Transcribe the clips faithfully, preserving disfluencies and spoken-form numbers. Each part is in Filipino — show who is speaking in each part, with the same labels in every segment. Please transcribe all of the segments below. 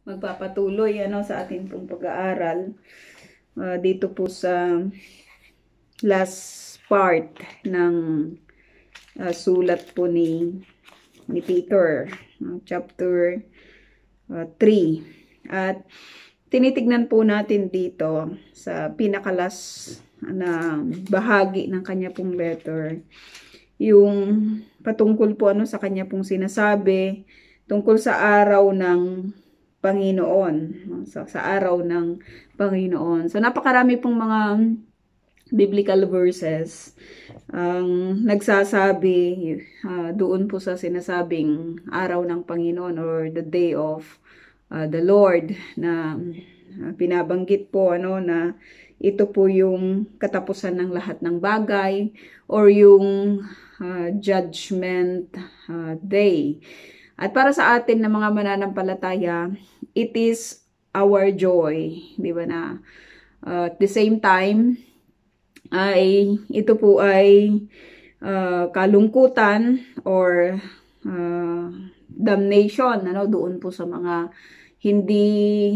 Speaker 1: magpapatuloy ano sa atin pong pag-aaral uh, dito po sa last part ng uh, sulat po ni ni Peter, uh, chapter uh, three. At tinitignan po natin dito sa pinakalas na bahagi ng kanya pong letter yung patungkol po ano sa kanya pong sinasabi tungkol sa araw ng Panginoon, sa, sa araw ng Panginoon. So napakarami pong mga biblical verses ang um, nagsasabi uh, doon po sa sinasabing araw ng Panginoon or the day of uh, the Lord, na uh, binabanggit po ano na ito po yung katapusan ng lahat ng bagay or yung uh, judgment uh, day. At para sa atin na mga mananampalataya, it is our joy, di ba na uh, at the same time ay ito po ay uh, kalungkutan or uh, damnation ano doon po sa mga hindi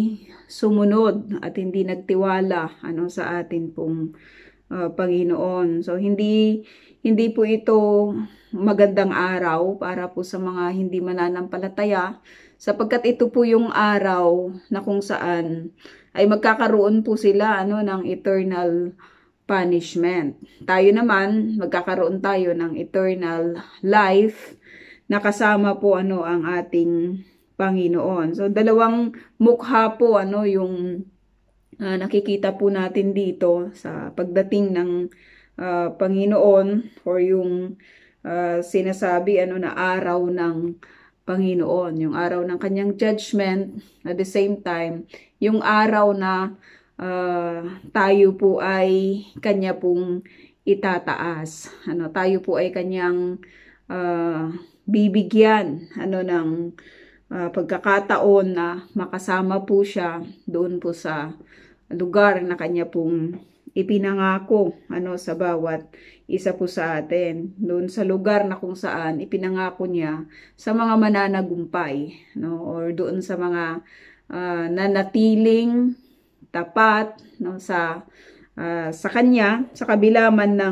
Speaker 1: sumunod at hindi nagtiwala ano sa atin pong uh, Panginoon. So hindi hindi po ito magandang araw para po sa mga hindi mananampalataya, sapagkat ito po yung araw na kung saan ay magkakaroon po sila ano ng eternal punishment. Tayo naman magkakaroon tayo ng eternal life na kasama po ano ang ating Panginoon. So dalawang mukha po ano yung uh, nakikita po natin dito sa pagdating ng uh, Panginoon or yung uh, sinasabi ano na araw ng Panginoon, yung araw ng kanyang judgment, at the same time yung araw na uh, tayo po ay kanya pong itataas. Ano, tayo po ay kanyang uh, bibigyan ano ng Uh, pagkakataon na makasama po siya doon po sa lugar na kanya pong ipinangako ano sa bawat isa po sa atin, doon sa lugar na kung saan ipinangako niya sa mga mananagumpay no, or doon sa mga uh, nanatiling tapat no, sa uh, sa kanya sa kabila man ng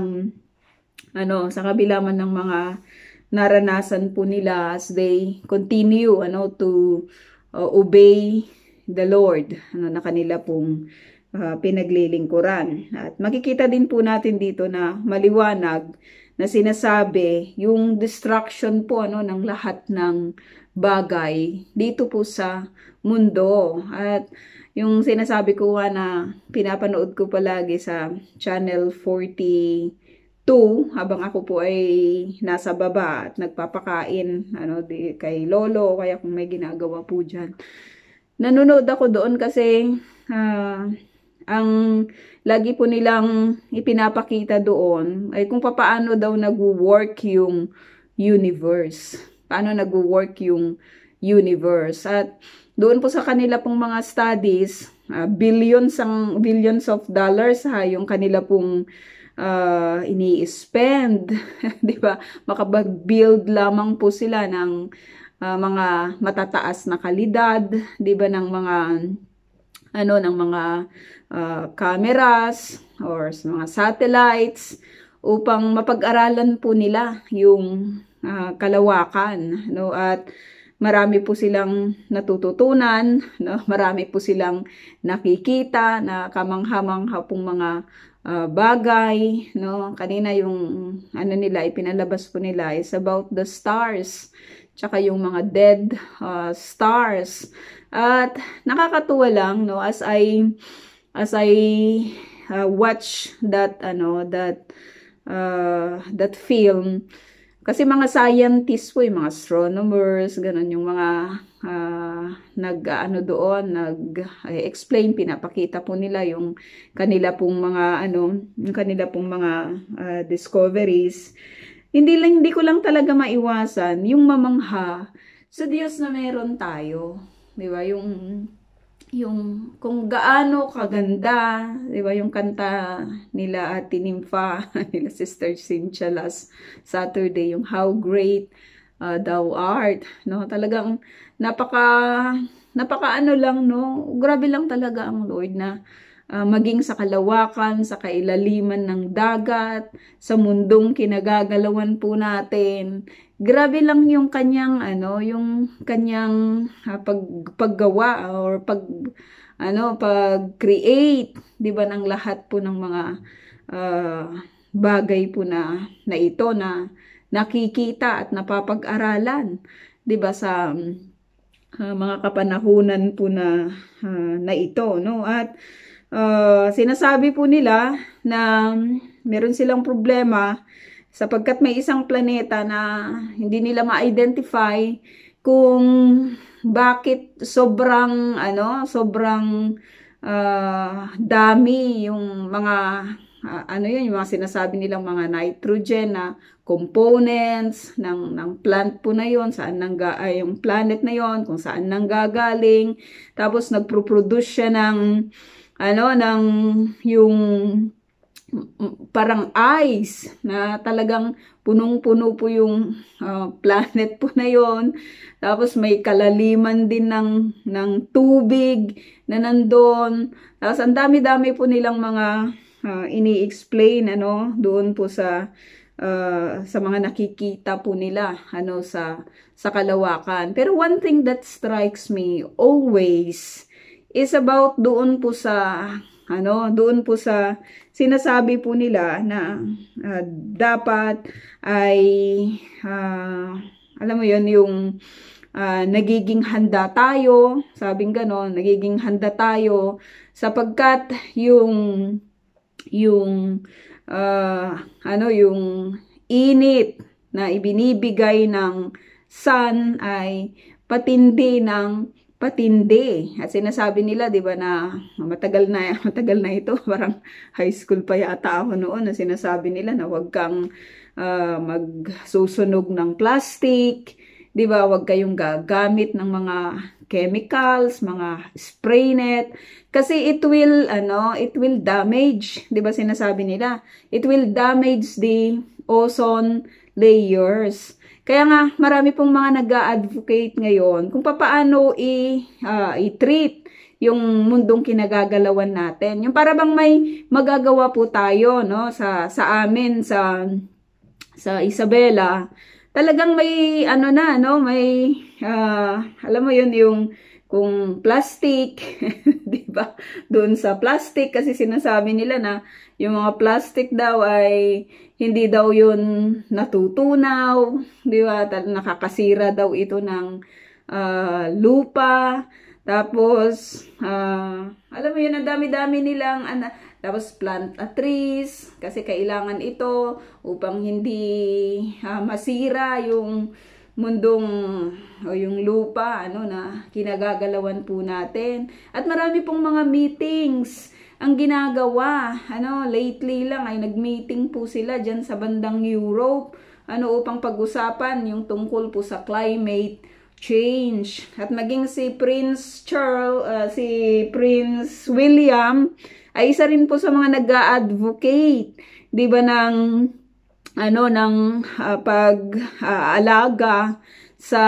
Speaker 1: ano sa kabila man ng mga naranasan po nila as they continue ano to uh, obey the Lord ano na kanila pong uh, pinaglilingkuran. At makikita din po natin dito na maliwanag na sinasabi yung destruction po ano ng lahat ng bagay dito po sa mundo. At yung sinasabi ko nga na pinapanood ko palagi sa channel forty two, habang ako po ay nasa baba at nagpapakain ano, di, kay lolo, kaya kung may ginagawa po dyan. Nanonood ako doon kasi uh, ang lagi po nilang ipinapakita doon ay kung paano daw nag-work yung universe. Paano nag-work yung universe. At doon po sa kanila pong mga studies, uh, billions, ang, billions of dollars ha, yung kanila pong Uh, ini-spend, di ba? Makapag-build lamang po sila ng uh, mga matataas na kalidad, di ba, ng mga ano ng mga uh, cameras or mga satellites upang mapag-aralan po nila yung uh, kalawakan, no? At marami po silang natututunan, no? Marami po silang nakikita na kamangha-mangha pong mga Uh, bagay, no? Kanina yung ano nila, ipinalabas po nila is about the stars, tsaka yung mga dead uh, stars. At nakakatuwa lang, no, as I as I uh, watch that ano that uh, that film, kasi mga scientists po, yung mga astronomers, ganun yung mga uh, nag ano doon, nag-explain, pinapakita po nila yung kanila pong mga ano, yung kanila pong mga uh, discoveries. Hindi lang hindi ko lang talaga maiwasan yung mamangha sa Diyos na meron tayo, 'di ba? Yung yung kung gaano kaganda, 'di ba, yung kanta nila Ate Nympha, nila Sister Cynthia last Saturday, yung How Great uh, Thou Art, no? Talagang napaka napakaano lang, no? Grabe lang talaga ang Lord na uh, maging sa kalawakan, sa kailaliman ng dagat, sa mundong kinagagalawan po natin. Grabe lang yung kanyang ano, yung kanyang uh, pag paggawa or pag ano, pag-create, 'di ba, ng lahat po ng mga uh, bagay po na na ito na nakikita at napapag-aralan, 'di ba, sa uh, mga kapanahunan po na uh, na ito, no? At uh, sinasabi po nila na meron silang problema sapagkat may isang planeta na hindi nila ma-identify kung bakit sobrang ano, sobrang uh, dami yung mga uh, ano yun, yung mga sinasabi nilang mga nitrogen na components ng ng plant po na yon, saan nang ay yung planet na yon, kung saan nang gagaling, tapos nagpro-produce siya ng ano, ng yung parang ice na talagang punong-puno po yung uh, planet po na yon. Tapos may kalaliman din ng ng tubig na nandoon. Tapos ang dami-dami po nilang mga uh, ini-explain ano doon po sa uh, sa mga nakikita po nila ano sa sa kalawakan. Pero one thing that strikes me always is about doon po sa ano, doon po sa sinasabi po nila na uh, dapat ay uh, alam mo yon, yung uh, nagiging handa tayo, sabing ganon, nagiging handa tayo sapagkat yung yung uh, ano, yung init na ibinibigay ng sun ay patindi ng patindi. At sinasabi nila, 'di ba, na matagal na matagal na ito, parang high school pa yata ako noon, na sinasabi nila na huwag kang uh, magsusunog ng plastic, 'di ba? Huwag kayong gagamit ng mga chemicals, mga spray net kasi it will ano, it will damage, 'di ba? Sinasabi nila, it will damage the ozone layers. Kaya nga, marami pong mga nag-a-advocate ngayon kung paano i, uh, i-treat yung mundong kinagagalawan natin. Yung para bang may magagawa po tayo, no, sa, sa amin, sa, sa Isabela. Talagang may, ano na, no, may, uh, alam mo yun, yung, kung plastic, di ba? Doon sa plastic, kasi sinasabi nila na yung mga plastic daw ay hindi daw yun natutunaw, di ba? Nakakasira daw ito ng uh, lupa. Tapos, uh, alam mo yun, ang dami-dami nilang, ano, tapos plant a trees, kasi kailangan ito upang hindi uh, masira yung mundong o yung lupa ano na kinagagalawan po natin. At marami pong mga meetings ang ginagawa. Ano, lately lang ay nag-meeting po sila diyan sa bandang Europe ano upang pag-usapan yung tungkol po sa climate change. At maging si Prince Charles, uh, si Prince William ay isa rin po sa mga nag-a-advocate, 'di ba, ng ano ng uh, pag-aalaga uh, sa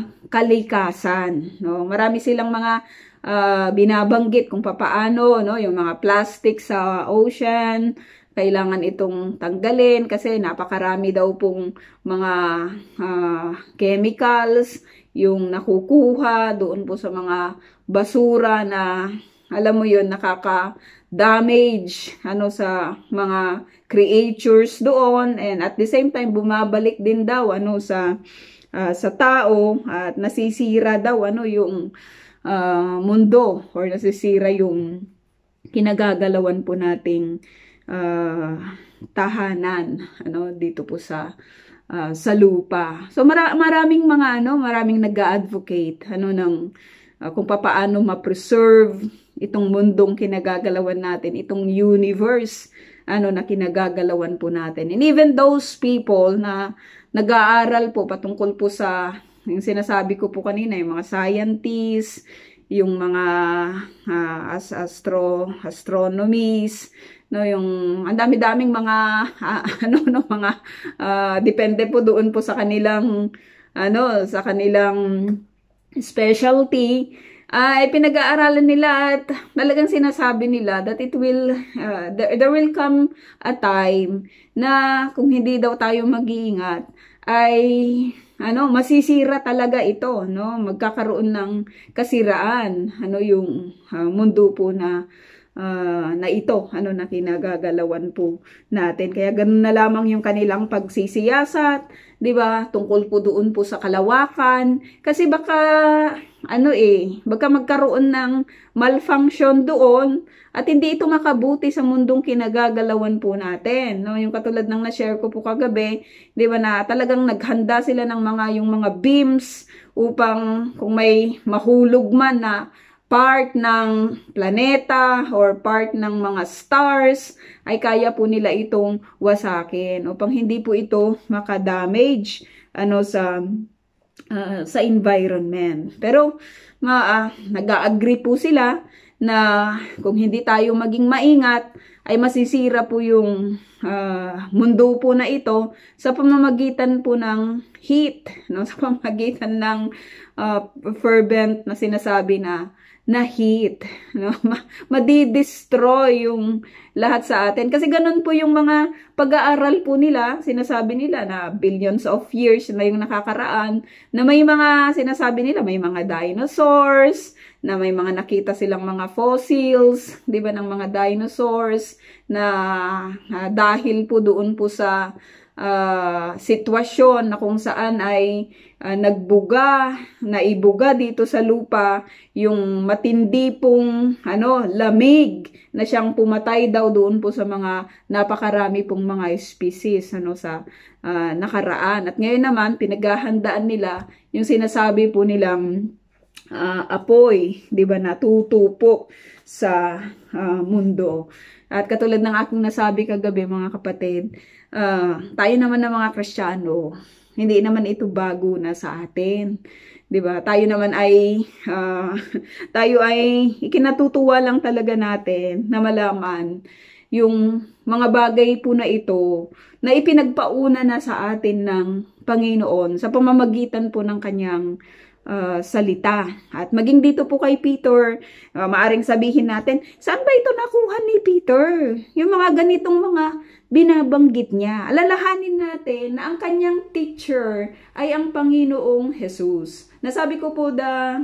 Speaker 1: kalikasan, no? Marami silang mga uh, binabanggit kung papaano, no, yung mga plastic sa ocean, kailangan itong tanggalin kasi napakarami daw pong mga uh, chemicals yung nakukuha doon po sa mga basura na alam mo yun, nakaka-damage ano sa mga creatures doon, and at the same time bumabalik din daw ano sa uh, sa tao at nasisira daw ano yung uh, mundo or nasisira yung kinagagalawan po nating uh, tahanan ano dito po sa uh, sa lupa. So mara maraming mga ano, maraming nag-a-advocate ano ng uh, kung papaano ma-preserve itong mundong kinagagalawan natin, itong universe ano na kinagagalawan po natin. And even those people na nag-aaral po patungkol po sa yung sinasabi ko po kanina, yung mga scientists, yung mga uh, as astro astronomies, no, yung ang dami-daming mga uh, ano no mga uh, depende po doon po sa kanilang ano sa kanilang specialty ay pinag-aaralan nila at talagang sinasabi nila that it will, uh, there, there will come a time na kung hindi daw tayo mag-iingat, ay ano, masisira talaga ito, no? Magkakaroon ng kasiraan, ano yung uh, mundo po na uh, na ito, ano na kinagagalawan po natin. Kaya ganun na lamang yung kanilang pagsisiyasat, 'di ba? Tungkol po doon po sa kalawakan, kasi baka ano eh, baka magkaroon ng malfunction doon at hindi ito makabuti sa mundong kinagagalawan po natin, no? Yung katulad ng na-share ko po kagabi, 'di ba, na talagang naghanda sila ng mga yung mga beams upang kung may mahulog man na part ng planeta or part ng mga stars, ay kaya po nila itong wasakin upang hindi po ito makadamage ano sa uh, sa environment. Pero ma uh, nag-agree po sila na kung hindi tayo maging maingat, ay masisira po yung uh, mundo po na ito sa pamamagitan po ng heat, no? Sa pamamagitan ng uh, fervent na sinasabi na na heat, no? Madi-destroy yung lahat sa atin. Kasi ganun po yung mga pag-aaral po nila, sinasabi nila na billions of years na yung nakakaraan, na may mga sinasabi nila, may mga dinosaurs, na may mga nakita silang mga fossils, di ba, ng mga dinosaurs, na uh, dahil po doon po sa Uh, sitwasyon na kung saan ay uh, nagbuga, naibuga dito sa lupa yung matindi pong ano, lamig na siyang pumatay daw doon po sa mga napakarami pong mga species ano, sa uh, nakaraan. At ngayon naman, pinaghahandaan nila yung sinasabi po nilang uh, apoy, di ba, natutupo sa uh, mundo. At katulad ng aking nasabi kagabi, mga kapatid, Uh, tayo naman ng mga Kristiyano, hindi naman ito bago na sa atin. 'Di ba? Tayo naman ay uh, tayo ay ikinatutuwa lang talaga natin na malaman yung mga bagay po na ito na ipinagpauna na sa atin ng Panginoon sa pamamagitan po ng kanyang uh, salita. At maging dito po kay Peter, uh, maaring sabihin natin, saan ba ito nakuha ni Peter? Yung mga ganitong mga binabanggit niya. Alalahanin natin na ang kanyang teacher ay ang Panginoong Jesus. Nasabi ko po the,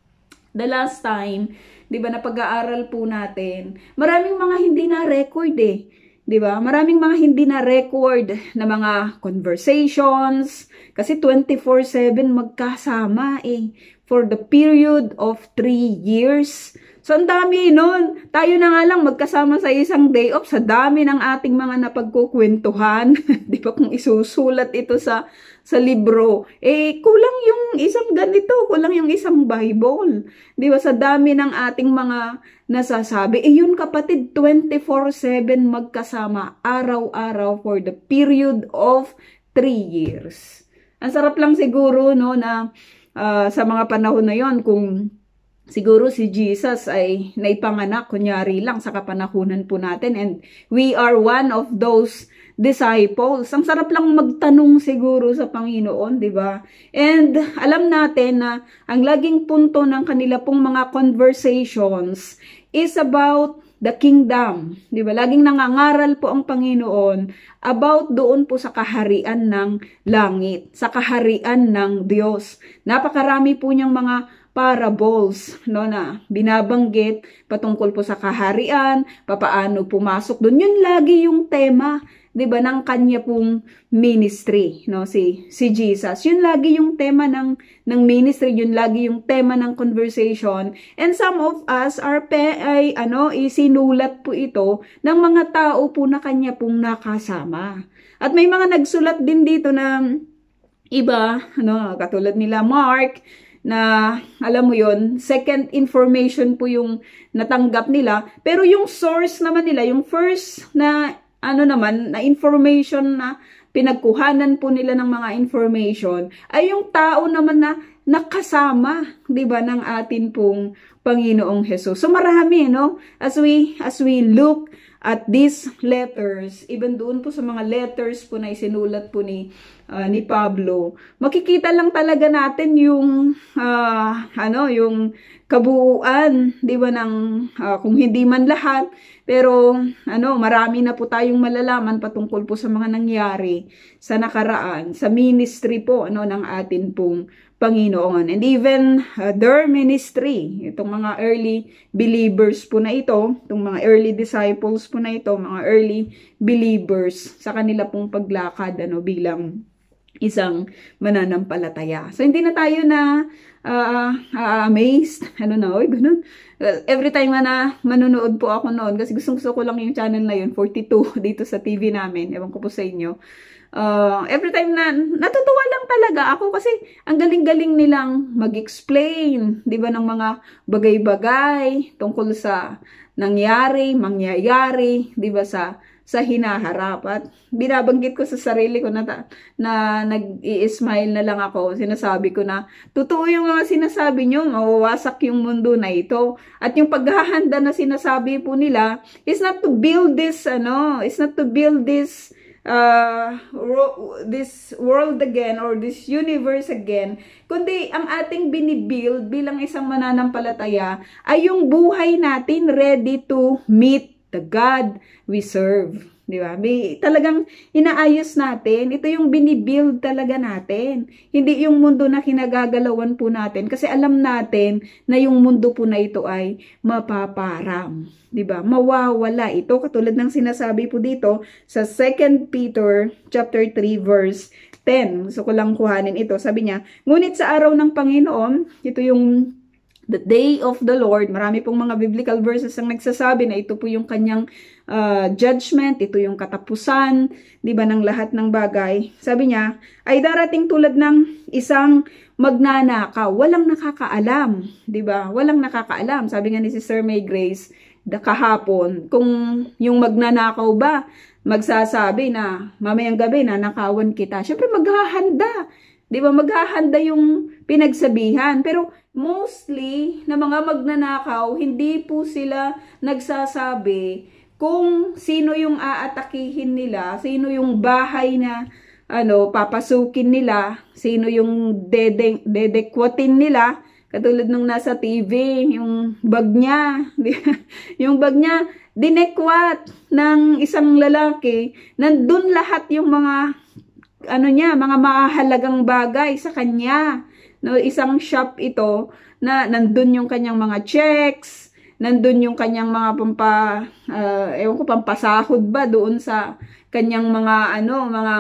Speaker 1: the last time, di ba, na pag-aaral po natin, maraming mga hindi na record eh. Di ba? Maraming mga hindi na record na mga conversations, kasi twenty-four seven magkasama eh, for the period of three years. So, ang dami nun. Tayo na nga lang magkasama sa isang day off, sa dami ng ating mga napagkukwentuhan. Di ba, kung isusulat ito sa sa libro, eh, kulang yung isang ganito, kulang yung isang Bible. Di ba, sa dami ng ating mga nasasabi. Eh, yun kapatid, twenty-four seven magkasama, araw-araw for the period of three years. Ang sarap lang siguro, no, na uh, sa mga panahon na yon, kung siguro si Jesus ay naipanganak, kunyari lang sa kapanahunan po natin, and we are one of those disciples. Ang sarap lang magtanong siguro sa Panginoon, di ba? And alam natin na ang laging punto ng kanila pong mga conversations is about the kingdom, di ba? Laging nangangaral po ang Panginoon about doon po sa kaharian ng langit, sa kaharian ng Diyos. Napakarami po niyang mga parables, no, na binabanggit patungkol po sa kaharian, papaano pumasok doon. Yun lagi yung tema, 'di ba, ng kanya pong ministry, no, si si Jesus. Yun lagi yung tema ng ng ministry, yun lagi yung tema ng conversation. And some of us are pe, ay ano, isinulat po ito ng mga tao po na kanya pong nakasama. At may mga nagsulat din dito na iba, ano, katulad nila Mark, na alam mo yon, second information po yung natanggap nila, pero yung source naman nila, yung first na ano naman, na information na pinagkuhanan po nila ng mga information, ay yung tao naman na nakasama, 'di ba, ng atin pong Panginoong Hesus. So marami, no? As we as we look at these letters, even doon po sa mga letters po na isinulat po ni uh, ni Pablo, makikita lang talaga natin yung uh, ano, yung kabuuan, 'di ba, ng uh, kung hindi man lahat, pero ano, marami na po tayong malalaman patungkol po sa mga nangyari sa nakaraan, sa ministry po ano ng atin pong Panginoon. And even uh, their ministry, itong mga early believers po na ito, itong mga early disciples po na ito, mga early believers sa kanila pong paglakad ano bilang isang mananampalataya. So hindi na tayo na uh, uh, amazed, ano na, oy, ganun. Every time na manonood po ako noon, kasi gustong gusto ko lang yung channel na yun, forty-two, dito sa T V namin, ewan ko po sa inyo. Uh, every time na natutuwa lang talaga ako kasi ang galing-galing nilang mag-explain, 'di ba, ng mga bagay-bagay tungkol sa nangyari, mangyayari, 'di ba, sa sa hinaharap. At binabanggit ko sa sarili ko na, na nag-i-smile na lang ako. Sinasabi ko na totoo yung mga sinasabi nyo, mawawasak yung mundo na ito. At yung paghahanda na sinasabi po nila is not to build this ano, is not to build this uh, this world again or this universe again, kundi ang ating binibuild bilang isang mananampalataya ay yung buhay natin ready to meet the God we serve. Di ba? May, talagang inaayos natin. Ito yung binibuild talaga natin. Hindi yung mundo na kinagagalawan po natin. Kasi alam natin na yung mundo po na ito ay mapaparam. Di ba? Mawawala ito. Katulad ng sinasabi po dito sa Second Peter chapter three verse ten. Gusto ko lang kuhanin ito. Sabi niya, ngunit sa araw ng Panginoon, ito yung the day of the Lord, marami pong mga biblical verses ang nagsasabi na ito po yung kanyang uh, judgment, ito yung katapusan, di ba, ng lahat ng bagay. Sabi niya, ay darating tulad ng isang magnanakaw, walang nakakaalam, di ba? Walang nakakaalam. Sabi nga ni Sister May Grace, da kahapon, kung yung magnanakaw ba, magsasabi na mamayang gabi na nakawan kita, syempre maghahanda. Di ba, maghahanda yung pinagsabihan. Pero mostly na mga magnanakaw, hindi po sila nagsasabi kung sino yung aatakihin nila, sino yung bahay na ano papasukin nila, sino yung dede dedekwatin nila. Katulad nung nasa T V, yung bag niya, yung bag niya dinekwat ng isang lalaki, nandun lahat yung mga ano niya, mga mahalagang bagay sa kanya. No, isang shop ito na nandun yung kanyang mga checks, nandun yung kanyang mga pampa uh, ewan ko, pampasahod ba doon sa kanyang mga ano, mga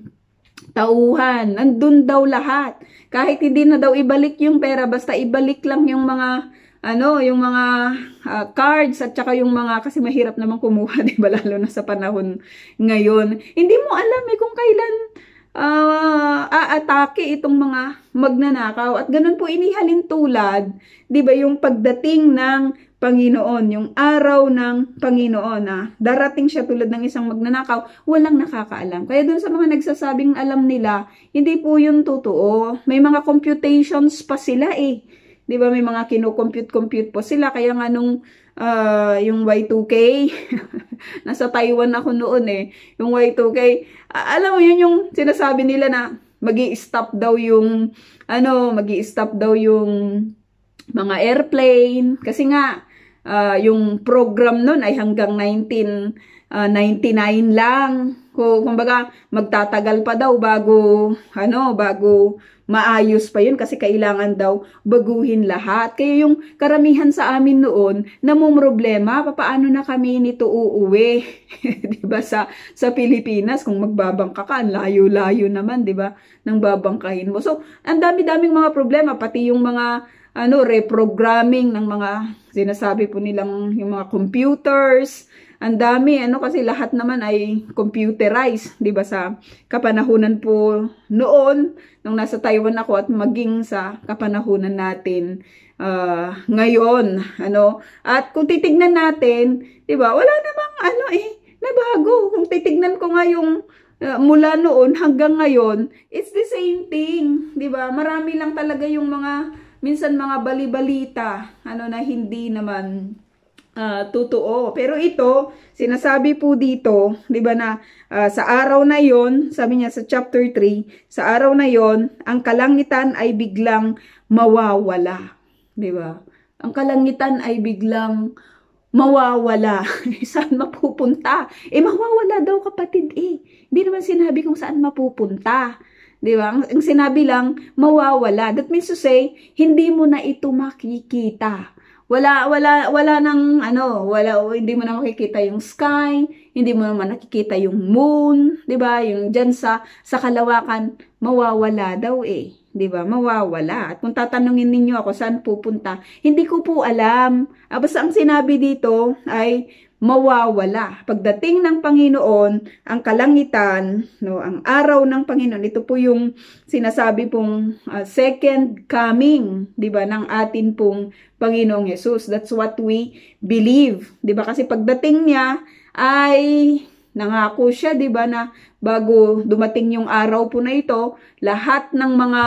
Speaker 1: tauhan. Nandun daw lahat. Kahit hindi na daw ibalik yung pera, basta ibalik lang yung mga ano, yung mga uh, cards at saka yung mga, kasi mahirap naman kumuha, di ba, lalo na sa panahon ngayon. Hindi mo alam eh kung kailan uh, aatake itong mga magnanakaw. At ganun po inihalin tulad, di ba, yung pagdating ng Panginoon, yung araw ng Panginoon na darating siya tulad ng isang magnanakaw, walang nakakaalam. Kaya dun sa mga nagsasabing alam nila, hindi po yun totoo. May mga computations pa sila eh. Di ba, may mga kino-compute-compute po sila. Kaya nga nung uh, yung Y two K, nasa Taiwan ako noon eh, yung Y two K, uh, alam mo yun yung sinasabi nila na magi-stop daw yung, ano, magi-stop daw yung mga airplane. Kasi nga, uh, yung program nun ay hanggang nineteen ninety-nine lang. Kung kumbaga magtatagal pa daw bago ano, bago maayos pa yun kasi kailangan daw baguhin lahat. Kaya yung karamihan sa amin noon namumroblema, papaano na kami nito uuwi? 'Di ba, sa sa Pilipinas kung magbabangka ka, layo-layo naman, 'di ba, nang babangkahin mo. So, ang dami-daming mga problema, pati yung mga ano, reprogramming ng mga sinasabi po nilang yung mga computers. Ang dami, ano, kasi lahat naman ay computerized, 'di ba, sa kapanahunan po noon nung nasa Taiwan ako at maging sa kapanahunan natin uh, ngayon, ano. At kung titignan natin, 'di ba, wala namang ano eh nabago. Kung titignan ko nga yung uh, mula noon hanggang ngayon, it's the same thing, 'di ba? Marami lang talaga yung mga minsan mga bali-balita, ano na hindi naman uh, totoo. Pero ito, sinasabi po dito, 'di ba na uh, sa araw na 'yon, sabi niya sa chapter three, sa araw na 'yon, ang kalangitan ay biglang mawawala, 'di ba? Ang kalangitan ay biglang mawawala. Saan mapupunta? Eh, mawawala daw kapatid eh. Hindi naman sinabi kung saan mapupunta. Di ba? Ang, ang sinabi lang, mawawala. That means to say, hindi mo na ito makikita. Wala, wala, wala nang, ano, wala, hindi mo na makikita yung sky, hindi mo naman nakikita yung moon, di ba? Yung dyan sa, sa kalawakan, mawawala daw eh. Di ba? Mawawala. At kung tatanungin ninyo ako saan pupunta, hindi ko po alam. Ah, basta ang sinabi dito ay mawawala. Pagdating ng Panginoon, ang kalangitan, no, ang araw ng Panginoon, ito po yung sinasabi pong uh, second coming, 'di ba, ng atin pong Panginoong Hesus. That's what we believe, 'di ba? Kasi pagdating niya ay nangako siya, 'di ba, na bago dumating yung araw po na ito, lahat ng mga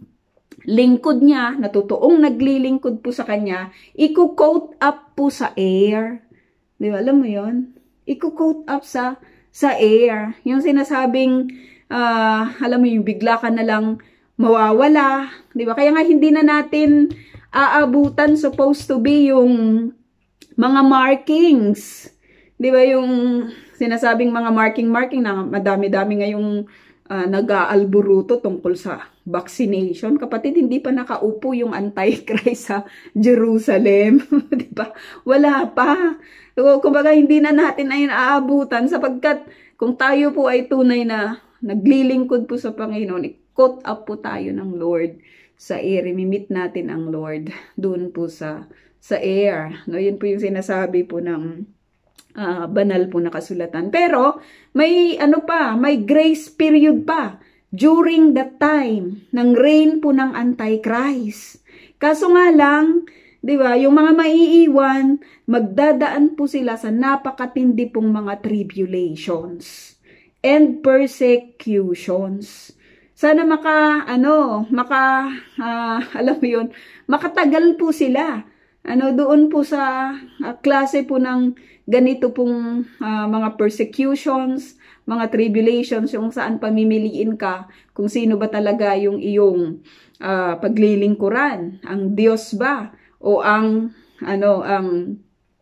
Speaker 1: lingkod niya, na totoong naglilingkod po sa kanya, i-quote up po sa air. Di ba? Alam mo yun? I-quote up sa sa air. Yung sinasabing, uh, alam mo yung bigla ka na lang mawawala. Di ba? Kaya nga hindi na natin aabutan supposed to be yung mga markings. Di ba? Yung sinasabing mga marking-marking na madami-dami ngayong uh, nag-aalburuto tungkol sa vaccination. Kapatid, hindi pa nakaupo yung Antichrist sa Jerusalem. Di ba? Wala pa. So, kumbaga, hindi na natin ay aabutan sapagkat kung tayo po ay tunay na naglilingkod po sa Panginoon, i-caught up po tayo ng Lord sa air. Imimit natin ang Lord doon po sa, sa air. No, yun po yung sinasabi po ng uh, banal po na kasulatan. Pero, may ano pa, may grace period pa during that time ng reign po ng Antichrist. Kaso nga lang, di ba, yung mga maiiwan, magdadaan po sila sa napakatindi pong mga tribulations and persecutions. Sana maka, ano, maka, uh, alam mo yun, makatagal po sila. Ano, doon po sa uh, klase po ng ganito pong uh, mga persecutions, mga tribulations, yung saan pamimiliin ka kung sino ba talaga yung iyong uh, paglilingkuran. Ang Diyos ba? O ang ano ang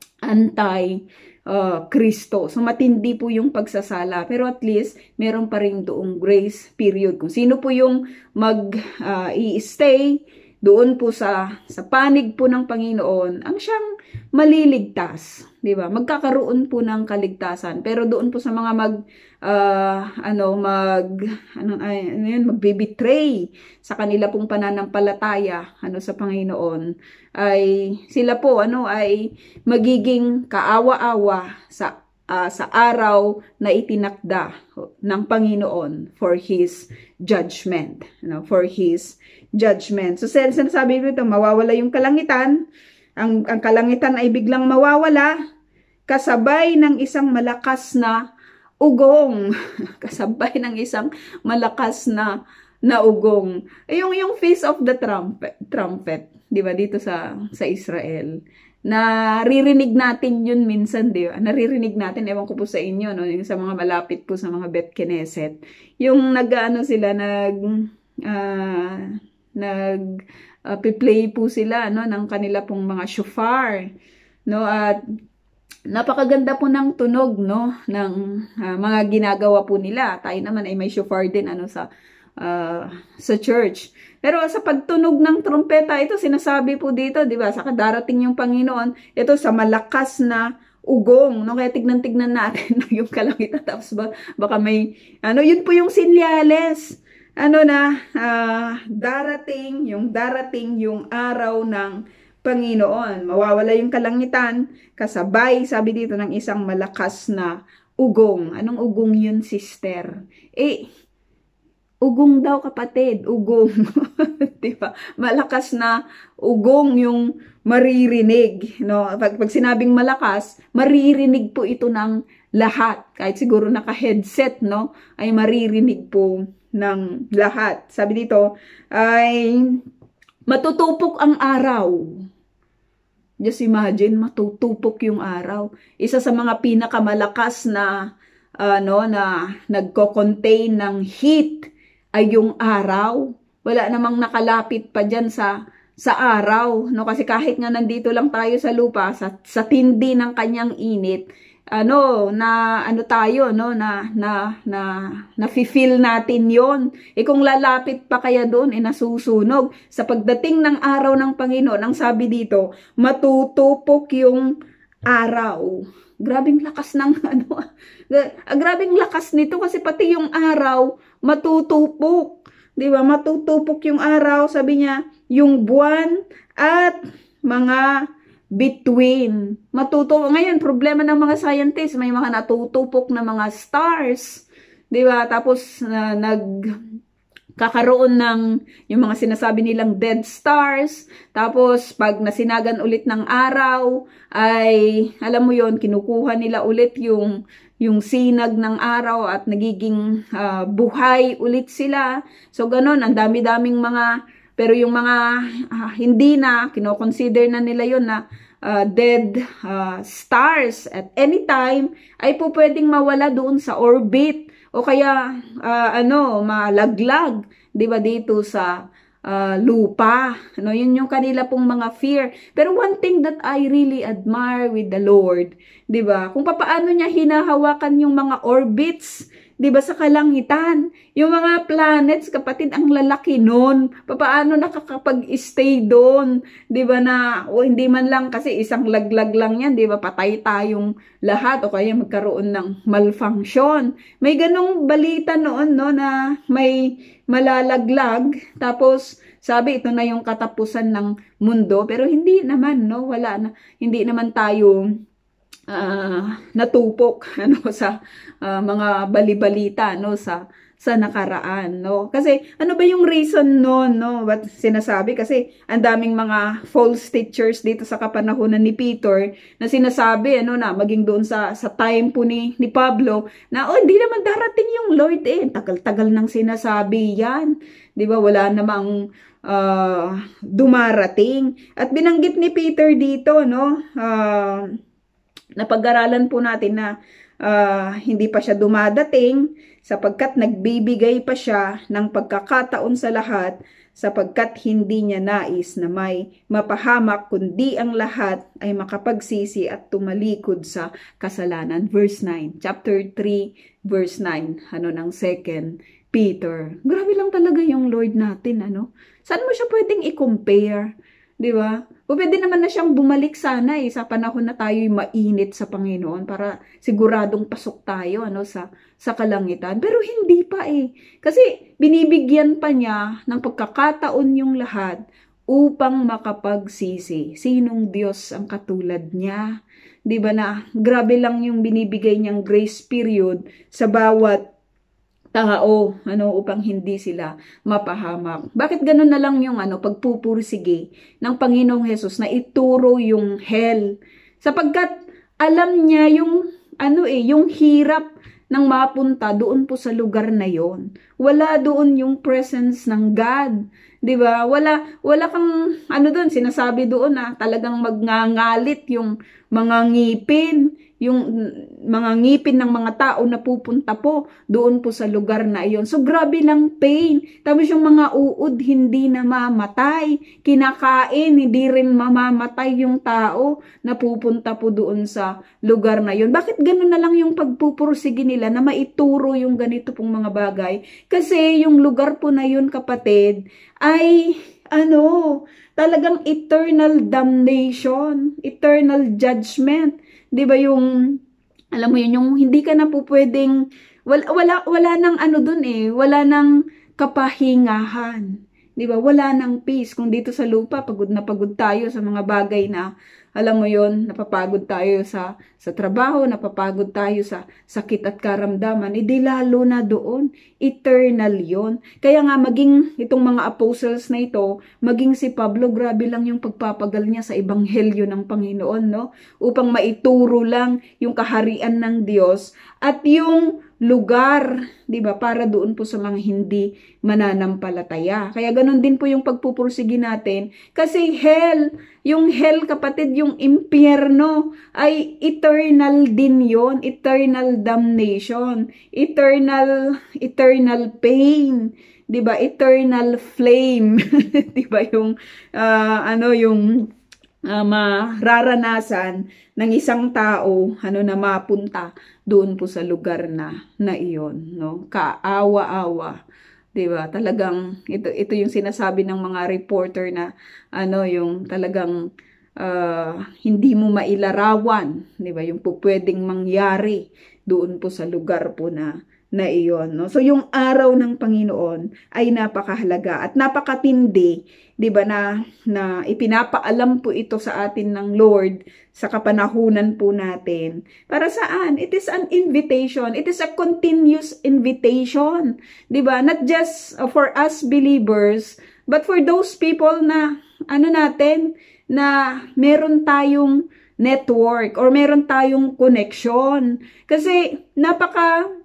Speaker 1: anti uh, Kristo. So matindi po yung pagsasala, pero at least meron pa rin doong grace period. Kung sino po yung mag-i-stay uh, doon po sa sa panig po ng Panginoon, ang siyang maliligtas, 'di ba? Magkakaroon po ng kaligtasan. Pero doon po sa mga mag uh, ano mag ano ay ano yun, magbe-betray sa kanila pong pananampalataya ano sa Panginoon, ay sila po ano ay magiging kaawa-awa sa uh, sa araw na itinakda ng Panginoon for his judgment, you know, for his judgment. So sinasabi dito, mawawala yung kalangitan. Ang, ang kalangitan ay biglang mawawala kasabay ng isang malakas na ugong. Kasabay ng isang malakas na na ugong. Yung yung Feast of the Trumpet, trumpet, 'di ba, dito sa sa Israel. Naririnig natin yun minsan, 'di ba? Naririnig natin, ewan ko po sa inyo, no, yung sa mga malapit po sa mga Bet Knesset. Yung nag-ano sila nag uh, nag uh, play po sila no ng kanila pong mga shofar, no, at napakaganda po ng tunog no ng uh, mga ginagawa po nila. Tayo naman ay may shofar din ano sa uh, sa church. Pero sa pagtunog ng trumpeta, ito sinasabi po dito, 'di ba? Sa darating yung Panginoon, ito sa malakas na ugong, no? Kaya tignan-tignan natin no, yung kalangitan, tapos ba, baka may ano, yun po yung sinyales. Ano na, uh, darating, yung darating yung araw ng Panginoon. Mawawala yung kalangitan, kasabay, sabi dito, ng isang malakas na ugong. Anong ugong yun, sister? Eh, ugong daw kapatid, ugong. Diba? Malakas na ugong yung maririnig. No? Pag, pag sinabing malakas, maririnig po ito ng lahat. Kahit siguro naka-headset, no? Ay maririnig po ng lahat. Sabi dito, ay matutupok ang araw. Just imagine, matutupok yung araw. Isa sa mga pinakamalakas na ano na nagko-contain ng heat ay yung araw. Wala namang nakalapit pa diyan sa sa araw, no? Kasi kahit nga nandito lang tayo sa lupa, sa sa tindi ng kanyang init, ano na ano tayo, no, na na na nafi-feel natin 'yon. Eh kung lalapit pa kaya doon, eh nasusunog. Sa pagdating ng araw ng Panginoon, ang sabi dito, matutupok yung araw. Grabing lakas ng ano, grabing lakas nito kasi pati yung araw matutupok. 'Di ba? Matutupok yung araw, sabi niya, yung buwan at mga between. Matutupok. Ngayon, problema ng mga scientists, may mga natutupok na mga stars. 'Di ba? Tapos uh, nag kakaroon ng yung mga sinasabi nilang dead stars. Tapos, pag nasinagan ulit ng araw, ay, alam mo yon, kinukuha nila ulit yung, yung sinag ng araw at nagiging uh, buhay ulit sila. So, ganun, ang dami-daming mga, pero yung mga uh, hindi na, kinoconsider na nila yon na uh, dead uh, stars at any time, ay po pwedeng mawala doon sa orbit. O kaya, uh, ano, malaglag, di ba, dito sa uh, lupa. Ano, yun yung kanila pong mga fear. Pero one thing that I really admire with the Lord, di ba, kung papaano niya hinahawakan yung mga orbits, di ba, sa kalangitan. Yung mga planets, kapatid, ang lalaki nun. Papaano nakakapag-stay doon, di ba, na, o hindi man lang, kasi isang laglag lang yan, di ba, patay tayong lahat, o kaya magkaroon ng malfunction. May ganong balita noon, no, na may malalaglag, tapos, sabi, ito na yung katapusan ng mundo, pero hindi naman, no, wala na, hindi naman tayo Uh, natupok ano sa uh, mga balibalita no sa sa nakaraan no kasi ano ba yung reason noon no what sinasabi kasi ang daming mga false teachers dito sa kapanahunan ni Peter na sinasabi ano na maging doon sa sa time po ni ni Pablo na oh hindi naman darating yung Lord eh tagal-tagal nang sinasabi yan di ba wala namang uh, dumarating at binanggit ni Peter dito no uh, napag-aralan po natin na uh, hindi pa siya dumadating sapagkat nagbibigay pa siya ng pagkakataon sa lahat sapagkat hindi niya nais na may mapahamak kundi ang lahat ay makapagsisi at tumalikod sa kasalanan. Verse nine, chapter three, verse nine, ano ng second Peter. Grabe lang talaga yung Lord natin, ano? Saan mo siya pwedeng i-compare? Di ba? O pwede naman na siyang bumalik sana eh, sa panahon na tayo'y mainit sa Panginoon para siguradong pasok tayo ano, sa, sa kalangitan. Pero hindi pa eh. Kasi binibigyan pa niya ng pagkakataon yung lahat upang makapagsisi. Sinong Diyos ang katulad niya? Di ba na grabe lang yung binibigay niyang grace period sa bawat tao, ano, upang hindi sila mapahamak. Bakit ganun na lang yung ano, pagpupursige ng Panginoong Hesus na ituro yung hell? Sapagkat alam niya yung ano eh, yung hirap ng mapunta doon po sa lugar na yon. Wala doon yung presence ng God. 'Di ba? Wala wala kang ano doon sinasabi doon na talagang magngangalit yung mga ngipin, yung mga ngipin ng mga tao na pupunta po doon po sa lugar na iyon. So grabe lang pain. Tapos yung mga uod hindi namamatay, kinakain hindi rin mamamatay yung tao na pupunta po doon sa lugar na iyon. Bakit ganoon na lang yung pagpupursige nila na maituro yung ganito pong mga bagay? Kasi yung lugar po na yun, kapatid, ay ano, talagang eternal damnation, eternal judgment. 'Di ba yung alam mo yun, yung hindi ka na po pwedeng wala wala, wala nang ano dun eh, wala nang kapahingahan. 'Di ba? Wala nang peace. Kung dito sa lupa, pagod na pagod tayo sa mga bagay na, alam mo yon, napapagod tayo sa sa trabaho, napapagod tayo sa sakit at karamdaman, hindi lalo na doon, eternal yon. Kaya nga maging itong mga apostles na ito, maging si Pablo, grabe lang yung pagpapagal niya sa ebanghelyo ng Panginoon, no? Upang maituro lang yung kaharian ng Diyos at yung lugar, 'di ba, para doon po sa mga hindi mananampalataya. Kaya ganun din po yung pagpupursige natin kasi hell, yung hell kapatid, yung impyerno ay eternal din yon, eternal damnation, eternal eternal pain, 'di ba? Eternal flame, 'di ba, yung uh, ano yung uh, mararanasan ng isang tao ano na mapunta doon po sa lugar na na iyon, no? Kaawa-awa, 'di ba? Talagang ito ito yung sinasabi ng mga reporter na ano yung talagang uh, hindi mo mailarawan, 'di ba? Yung po pwedeng mangyari doon po sa lugar po na na iyon, no? So yung araw ng Panginoon ay napakahalaga at napakatindi, 'di ba, na na ipinapaalam po ito sa atin ng Lord sa kapanahunan po natin. Para saan? It is an invitation. It is a continuous invitation, 'di ba? Not just for us believers, but for those people na ano natin, na meron tayong network or meron tayong connection. Kasi napaka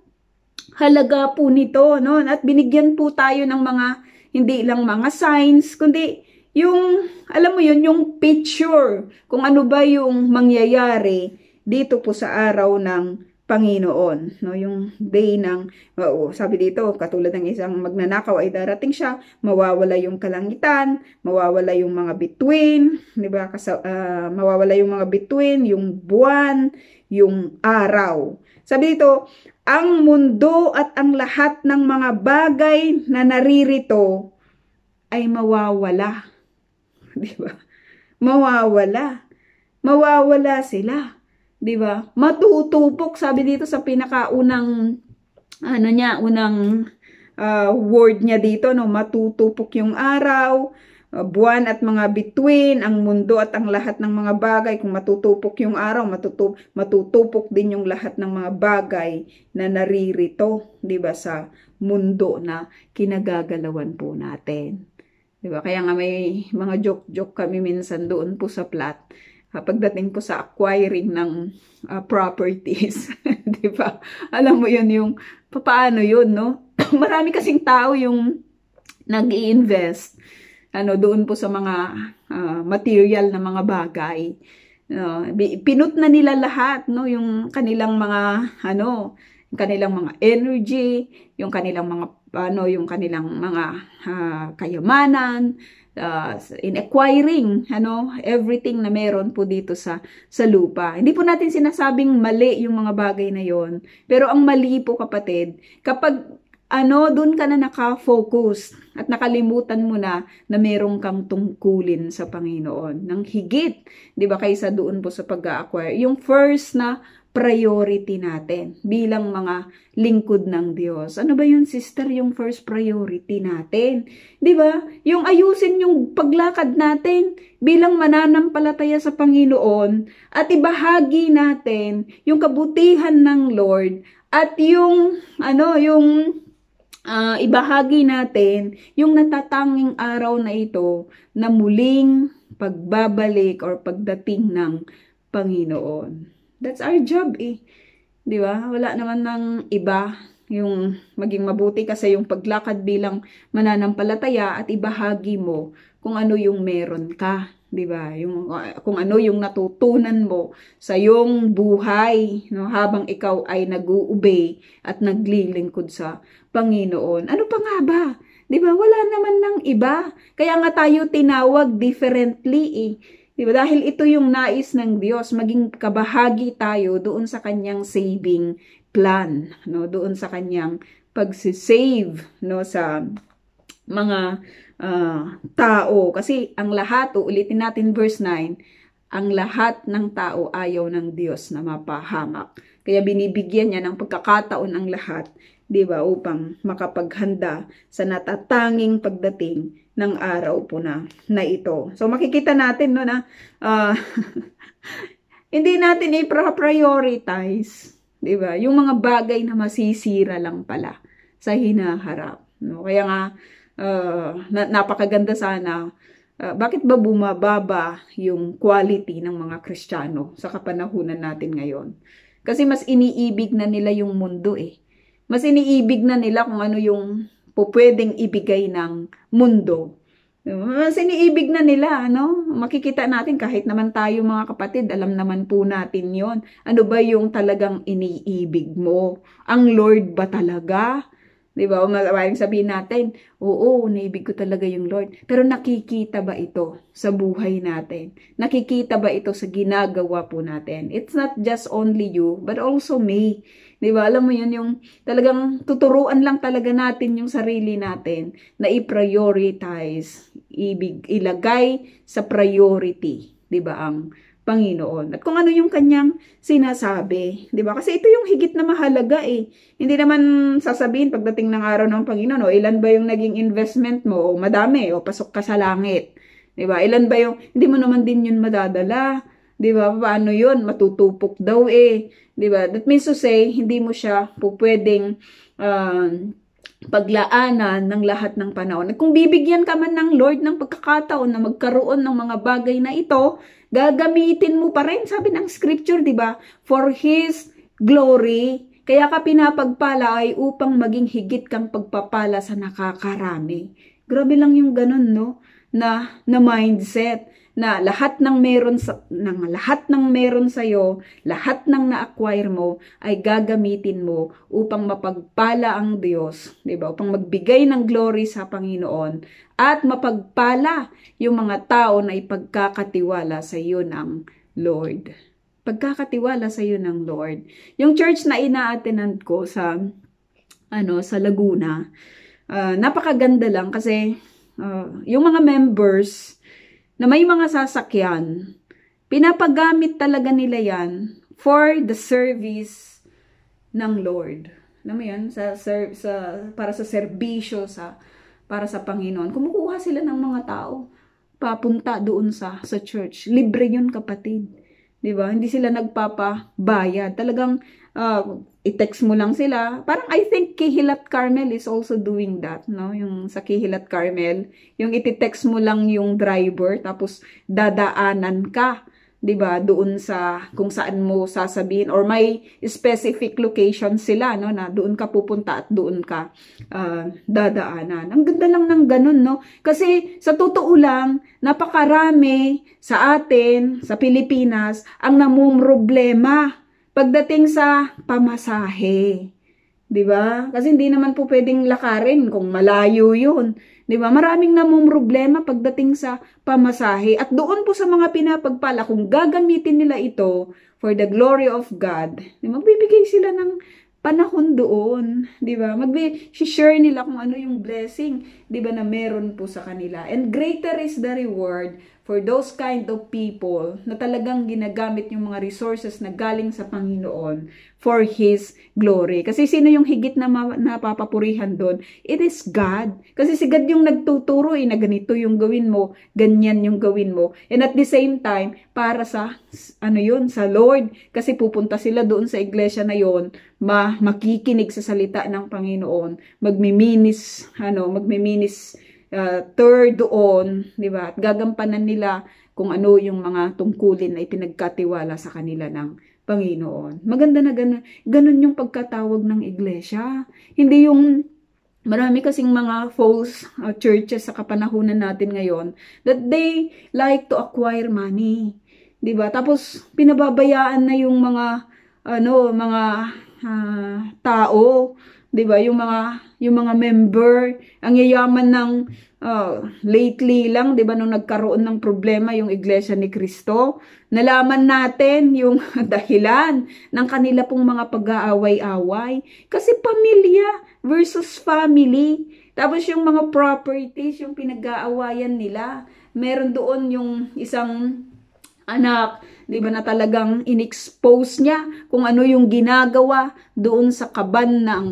Speaker 1: halaga po nito, no? At binigyan po tayo ng mga, hindi lang mga signs, kundi yung, alam mo yun, yung picture, kung ano ba yung mangyayari dito po sa araw ng Panginoon, no? Yung day ng, oh, sabi dito, katulad ng isang magnanakaw ay darating siya, mawawala yung kalangitan, mawawala yung mga bituin, di ba? Kasi, uh, mawawala yung mga bituin, yung buwan, yung araw. Sabi dito, ang mundo at ang lahat ng mga bagay na naririto ay mawawala. Di ba? Mawawala. Mawawala sila. Di ba? Matutupok, sabi dito sa pinakaunang ano niya, unang uh, word niya dito, no, matutupok yung araw, uh, buwan at mga bituin, ang mundo at ang lahat ng mga bagay. Kung matutupok yung araw, matutup matutupok din yung lahat ng mga bagay na naririto, 'di ba, sa mundo na kinagagalawan po natin. 'Di ba? Kaya nga may mga joke-joke kami minsan doon po sa plot. Pagdating po sa acquiring ng uh, properties, 'di ba? Alam mo 'yun, yung paano 'yun, no? Marami kasing tao yung nag-i-invest ano doon po sa mga uh, material na mga bagay. No, pinut na nila lahat, no, yung kanilang mga ano, yung kanilang mga energy, yung kanilang mga ano, yung kanilang mga uh, kayamanan, uh, in acquiring ano, everything na meron po dito sa sa lupa. Hindi po natin sinasabing mali yung mga bagay na yon, pero ang mali po, kapatid, kapag ano, doon ka na naka-focus at nakalimutan mo na na meron kang tungkulin sa Panginoon ng higit, 'di ba, kaysa doon po sa pag-acquire. Yung first na priority natin bilang mga lingkod ng Diyos. Ano ba yun, sister, yung first priority natin? 'Di ba? Yung ayusin yung paglakad natin bilang mananampalataya sa Panginoon at ibahagi natin yung kabutihan ng Lord at yung ano, yung Uh, ibahagi natin yung natatanging araw na ito na muling pagbabalik or pagdating ng Panginoon. That's our job, eh. Di ba? Wala naman ng iba yung maging mabuti kasi yung paglakad bilang mananampalataya at ibahagi mo kung ano yung meron ka. 'Di ba? Yung uh, kung ano yung natutunan mo sa iyong buhay, no, habang ikaw ay nag-uubay at naglilingkod sa Panginoon. Ano pa nga ba? 'Di ba? Wala naman ng iba. Kaya nga tayo tinawag differently, eh. 'Di ba? Dahil ito yung nais ng Diyos, maging kabahagi tayo doon sa kanyang saving plan, no, doon sa kanyang pag-save, no, sa mga Uh, tao. Kasi ang lahat, uulitin natin verse nine, ang lahat ng tao ayaw ng Diyos na mapahamak. Kaya binibigyan niya ng pagkakataon ang lahat, di ba, upang makapaghanda sa natatanging pagdating ng araw po na, na ito. So makikita natin no na uh, hindi natin i-prioritize, 'di ba? Yung mga bagay na masisira lang pala sa hinaharap, no? Kaya nga uh, na, napakaganda sana. Uh, bakit ba bumababa yung quality ng mga Kristiyano sa kapanahunan natin ngayon? Kasi mas iniibig na nila yung mundo eh. Mas iniibig na nila kung ano yung pupwedeng ibigay ng mundo. Mas iniibig na nila, ano? Makikita natin kahit naman tayo mga kapatid, alam naman po natin yon. Ano ba yung talagang iniibig mo? Ang Lord ba talaga? Diba? O maaaring sabihin natin, oo, naibig ko talaga yung Lord. Pero nakikita ba ito sa buhay natin? Nakikita ba ito sa ginagawa po natin? It's not just only you, but also me. Diba? Alam mo yun, yung talagang tuturuan lang talaga natin yung sarili natin na i-prioritize, ibig, ilagay sa priority, diba, ang Panginoon. At kung ano yung kanyang sinasabi, 'di ba? Kasi ito yung higit na mahalaga eh. Hindi naman sasabihin pagdating ng araw ng Panginoon, o ilan ba yung naging investment mo, o madami, o pasok ka sa langit. 'Di ba? Ilan ba yung hindi mo naman din yun madadala. 'Di ba? Paano yun? Matutupok daw eh. 'Di ba? That means to say, hindi mo siya po pwedeng uh, paglaanan ng lahat ng panahon. At kung bibigyan ka man ng Lord ng pagkakataon na magkaroon ng mga bagay na ito, gagamitin mo pa rin, sabi ng scripture, di ba? For His glory. Kaya ka pinapagpala ay upang maging higit kang pagpapala sa nakakarami. Grabe lang yung ganun, no? Na, na mindset. Na lahat ng meron sa ng lahat ng meron sa iyo, lahat ng na-acquire mo ay gagamitin mo upang mapagpala ang Diyos, 'di ba? Upang magbigay ng glory sa Panginoon at mapagpala yung mga tao na ipagkakatiwala sa iyo ng Lord. Pagkakatiwala sa iyo ng Lord. Yung church na ina-attend ko sa ano sa Laguna, uh, napakaganda lang kasi uh, yung mga members na may mga sasakyan, pinapagamit talaga nila yan for the service ng Lord. Alam mo yan? Sa, sa, para sa serbisyo, sa, para sa Panginoon. Kumukuha sila ng mga tao, papunta doon sa, sa church. Libre yun, kapatid. Diba? Hindi sila nagpapabayad. Talagang uh, i-text mo lang sila. Parang I think Kihilat Carmel is also doing that, no? Yung sa Kihilat Carmel, yung iti-text mo lang yung driver tapos dadaanan ka, 'di ba? Doon sa kung saan mo sasabihin, or may specific location sila, no, na doon ka pupunta at doon ka uh, dadaanan. Ang ganda lang ng ganun, no? Kasi sa totoo lang, napakarami sa atin sa Pilipinas ang namumroblema pagdating sa pamasahe. 'Di ba? Kasi hindi naman po pwedeng lakarin kung malayo 'yun. 'Di ba? Maraming namumroblema pagdating sa pamasahe. At doon po sa mga pinapagpala, kung gagamitin nila ito for the glory of God, magbibigay sila ng panahon doon, 'di ba? Magbi-share nila kung ano yung blessing, 'di ba, na meron po sa kanila. And greater is the reward for those kind of people na talagang ginagamit yung mga resources na galing sa Panginoon for His glory. Kasi sino yung higit na napapapurihan doon? It is God. Kasi si God yung nagtuturo eh, na ganito yung gawin mo, ganyan yung gawin mo. And at the same time, para sa, ano yun, sa Lord. Kasi pupunta sila doon sa iglesia na yun, ma makikinig sa salita ng Panginoon, magmiminis, ano, magmiminis, Uh, third doon, di ba? At gagampanan nila kung ano yung mga tungkulin na ipinagkatiwala sa kanila ng Panginoon. Maganda na ganun, ganun yung pagkatawag ng iglesia. Hindi yung marami kasing mga false uh, churches sa kapanahunan natin ngayon that they like to acquire money. Di ba? Tapos pinababayaan na yung mga ano, mga uh, tao, 'di ba? Yung mga yung mga member, ang yayaman ng uh, lately lang, 'di ba, nung nagkaroon ng problema yung Iglesia ni Cristo, nalaman natin yung dahilan ng kanila pong mga pag-aaway-away. Kasi pamilya versus family. Tapos yung mga properties, yung pinag-aawayan nila, meron doon yung isang anak, di ba, na talagang in-expose niya kung ano yung ginagawa doon sa kaban ng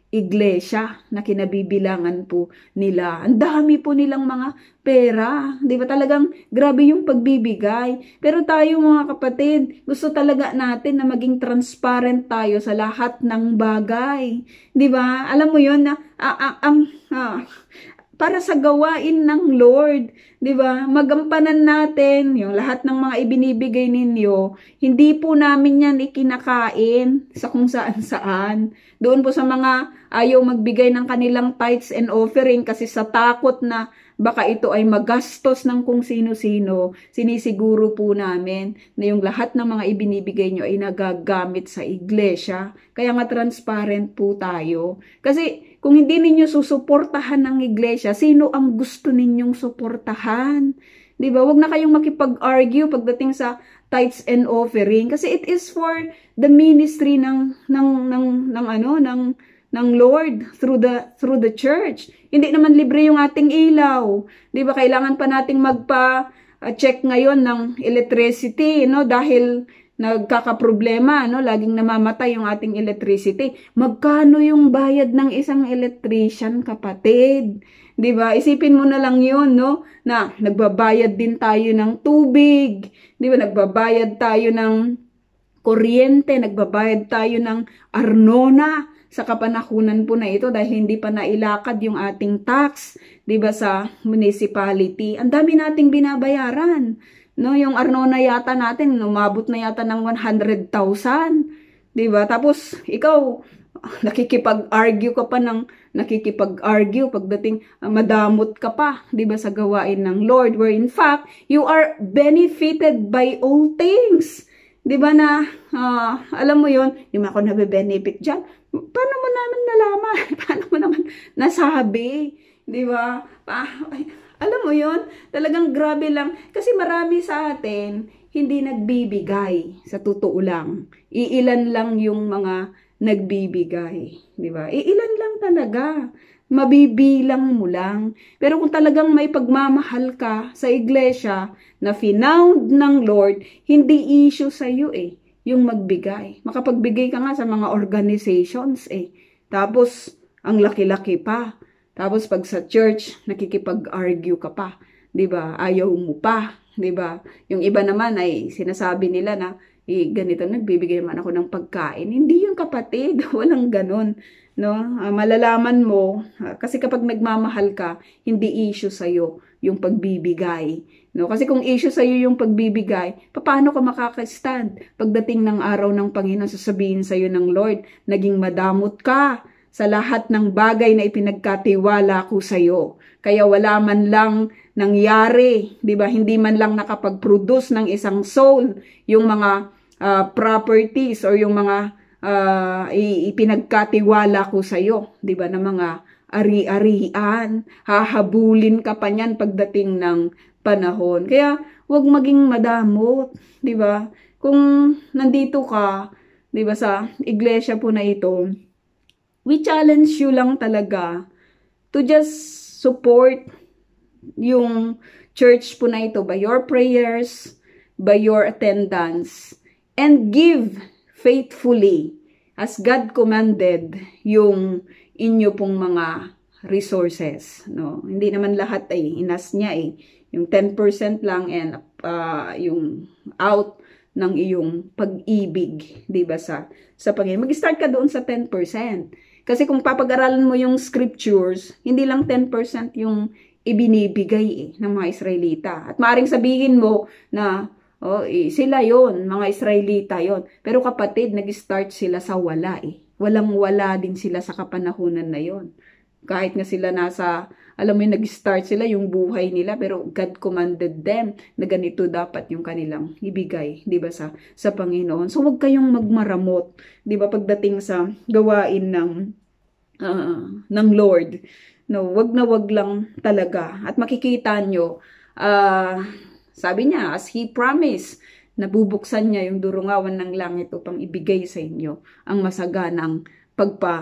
Speaker 1: iglesia na kinabibilangan po nila. Ang dami po nilang mga pera. Di ba talagang grabe yung pagbibigay. Pero tayo mga kapatid, gusto talaga natin na maging transparent tayo sa lahat ng bagay. Di ba? Alam mo yun na ang ang ah, para sa gawain ng Lord, 'di ba? Magampanan natin yung lahat ng mga ibinibigay ninyo. Hindi po namin 'yan ikinakain sa kung saan-saan. Doon po sa mga ayaw magbigay ng kanilang tithes and offering kasi sa takot na baka ito ay magastos ng kung sino-sino, sinisiguro po namin na yung lahat ng mga ibinibigay nyo ay nagagamit sa iglesia. Kaya nga transparent po tayo. Kasi kung hindi ninyo susuportahan ng iglesia, sino ang gusto ninyong suportahan? Diba? Huwag na kayong makipag-argue pagdating sa tithes and offering kasi it is for the ministry ng ng ng ng ano ng ng Lord through the through the church. Hindi naman libre yung ating ilaw. 'Di ba? Kailangan pa nating magpa uh, check ngayon ng electricity, no? Dahil nagkakaproblema, no? Laging namamatay yung ating electricity. Magkano yung bayad ng isang electrician, kapatid? 'Di ba? Isipin mo na lang 'yon, no? Na nagbabayad din tayo ng tubig, 'di ba? Nagbabayad tayo ng kuryente, nagbabayad tayo ng arnona sa kapanahunan po na ito dahil hindi pa nailakad yung ating tax, 'di ba, sa municipality. Ang dami nating binabayaran. No, yung arnona yata natin umabot na yata ng one hundred thousand, 'di ba? Tapos ikaw nakikipag-argue ka pa ng nakikipag-argue pagdating uh, madamot ka pa, 'di ba, sa gawain ng Lord, where in fact you are benefited by all things. 'Di ba na uh, alam mo 'yon, hindi man ako nabe-benefit diyan. Paano mo naman nalaman? Paano mo naman nasabi? 'Di ba? Ah, alam mo 'yon, talagang grabe lang kasi marami sa atin hindi nagbibigay, sa totoo lang. Iilan lang yung mga nagbibigay, 'di ba? Iilan lang talaga. Mabibilang mo lang. Pero kung talagang may pagmamahal ka sa iglesia na finound ng Lord, hindi issue sa iyo eh yung magbigay. Makapagbigay ka nga sa mga organizations eh. Tapos ang laki-laki pa. Tapos pag sa church nakikipag-argue ka pa, 'di ba? Ayaw mo pa, 'di ba? Yung iba naman ay sinasabi nila na eh, ganito, nagbibigay naman ako ng pagkain. Hindi yung kapatid, walang ganun. No? Uh, malalaman mo, uh, kasi kapag nagmamahal ka, hindi issue sa'yo yung pagbibigay. No? Kasi kung issue sa'yo yung pagbibigay, paano ka makakastand? Pagdating ng araw ng Panginoon, sasabihin sa'yo ng Lord, naging madamot ka sa lahat ng bagay na ipinagkatiwala ko sa'yo. Kaya wala man lang nangyari, di ba? Hindi man lang nakapag-produce ng isang soul, yung mga Uh, properties or yung mga uh, ipinagkatiwala ko sa iyo, 'di ba, na mga ari-arian, hahabulin ka pa niyan pagdating ng panahon. Kaya 'wag maging madamot, 'di ba? Kung nandito ka, 'di ba, sa iglesia po na ito, we challenge you lang talaga to just support yung church po na ito by your prayers, by your attendance, and give faithfully as God commanded yung inyo pong mga resources. No? Hindi naman lahat ay inas niya eh. Yung ten percent lang and uh, yung out ng iyong pag-ibig, di ba, sa, sa Panginoon. Mag-start ka doon sa ten percent. Kasi kung papag-aralan mo yung scriptures, hindi lang ten percent yung ibinibigay eh, ng mga Israelita. At maaaring sabihin mo na oh, eh, sila yon, mga Israelita yon. Pero kapatid, nag-start sila sa wala eh. Walang-wala din sila sa kapanahunan na yon. Kahit nga sila nasa, alam mo yung nag-start sila, yung buhay nila, pero God commanded them na ganito dapat yung kanilang ibigay, di ba, sa, sa Panginoon. So, huwag kayong magmaramot, di ba, pagdating sa gawain ng, uh, ng Lord. No, wag na wag lang talaga. At makikita nyo, ah, uh, sabi niya, as He promised, nabubuksan niya yung durungawan ng langit upang ibigay sa inyo ang masaganang pagpapatuloy.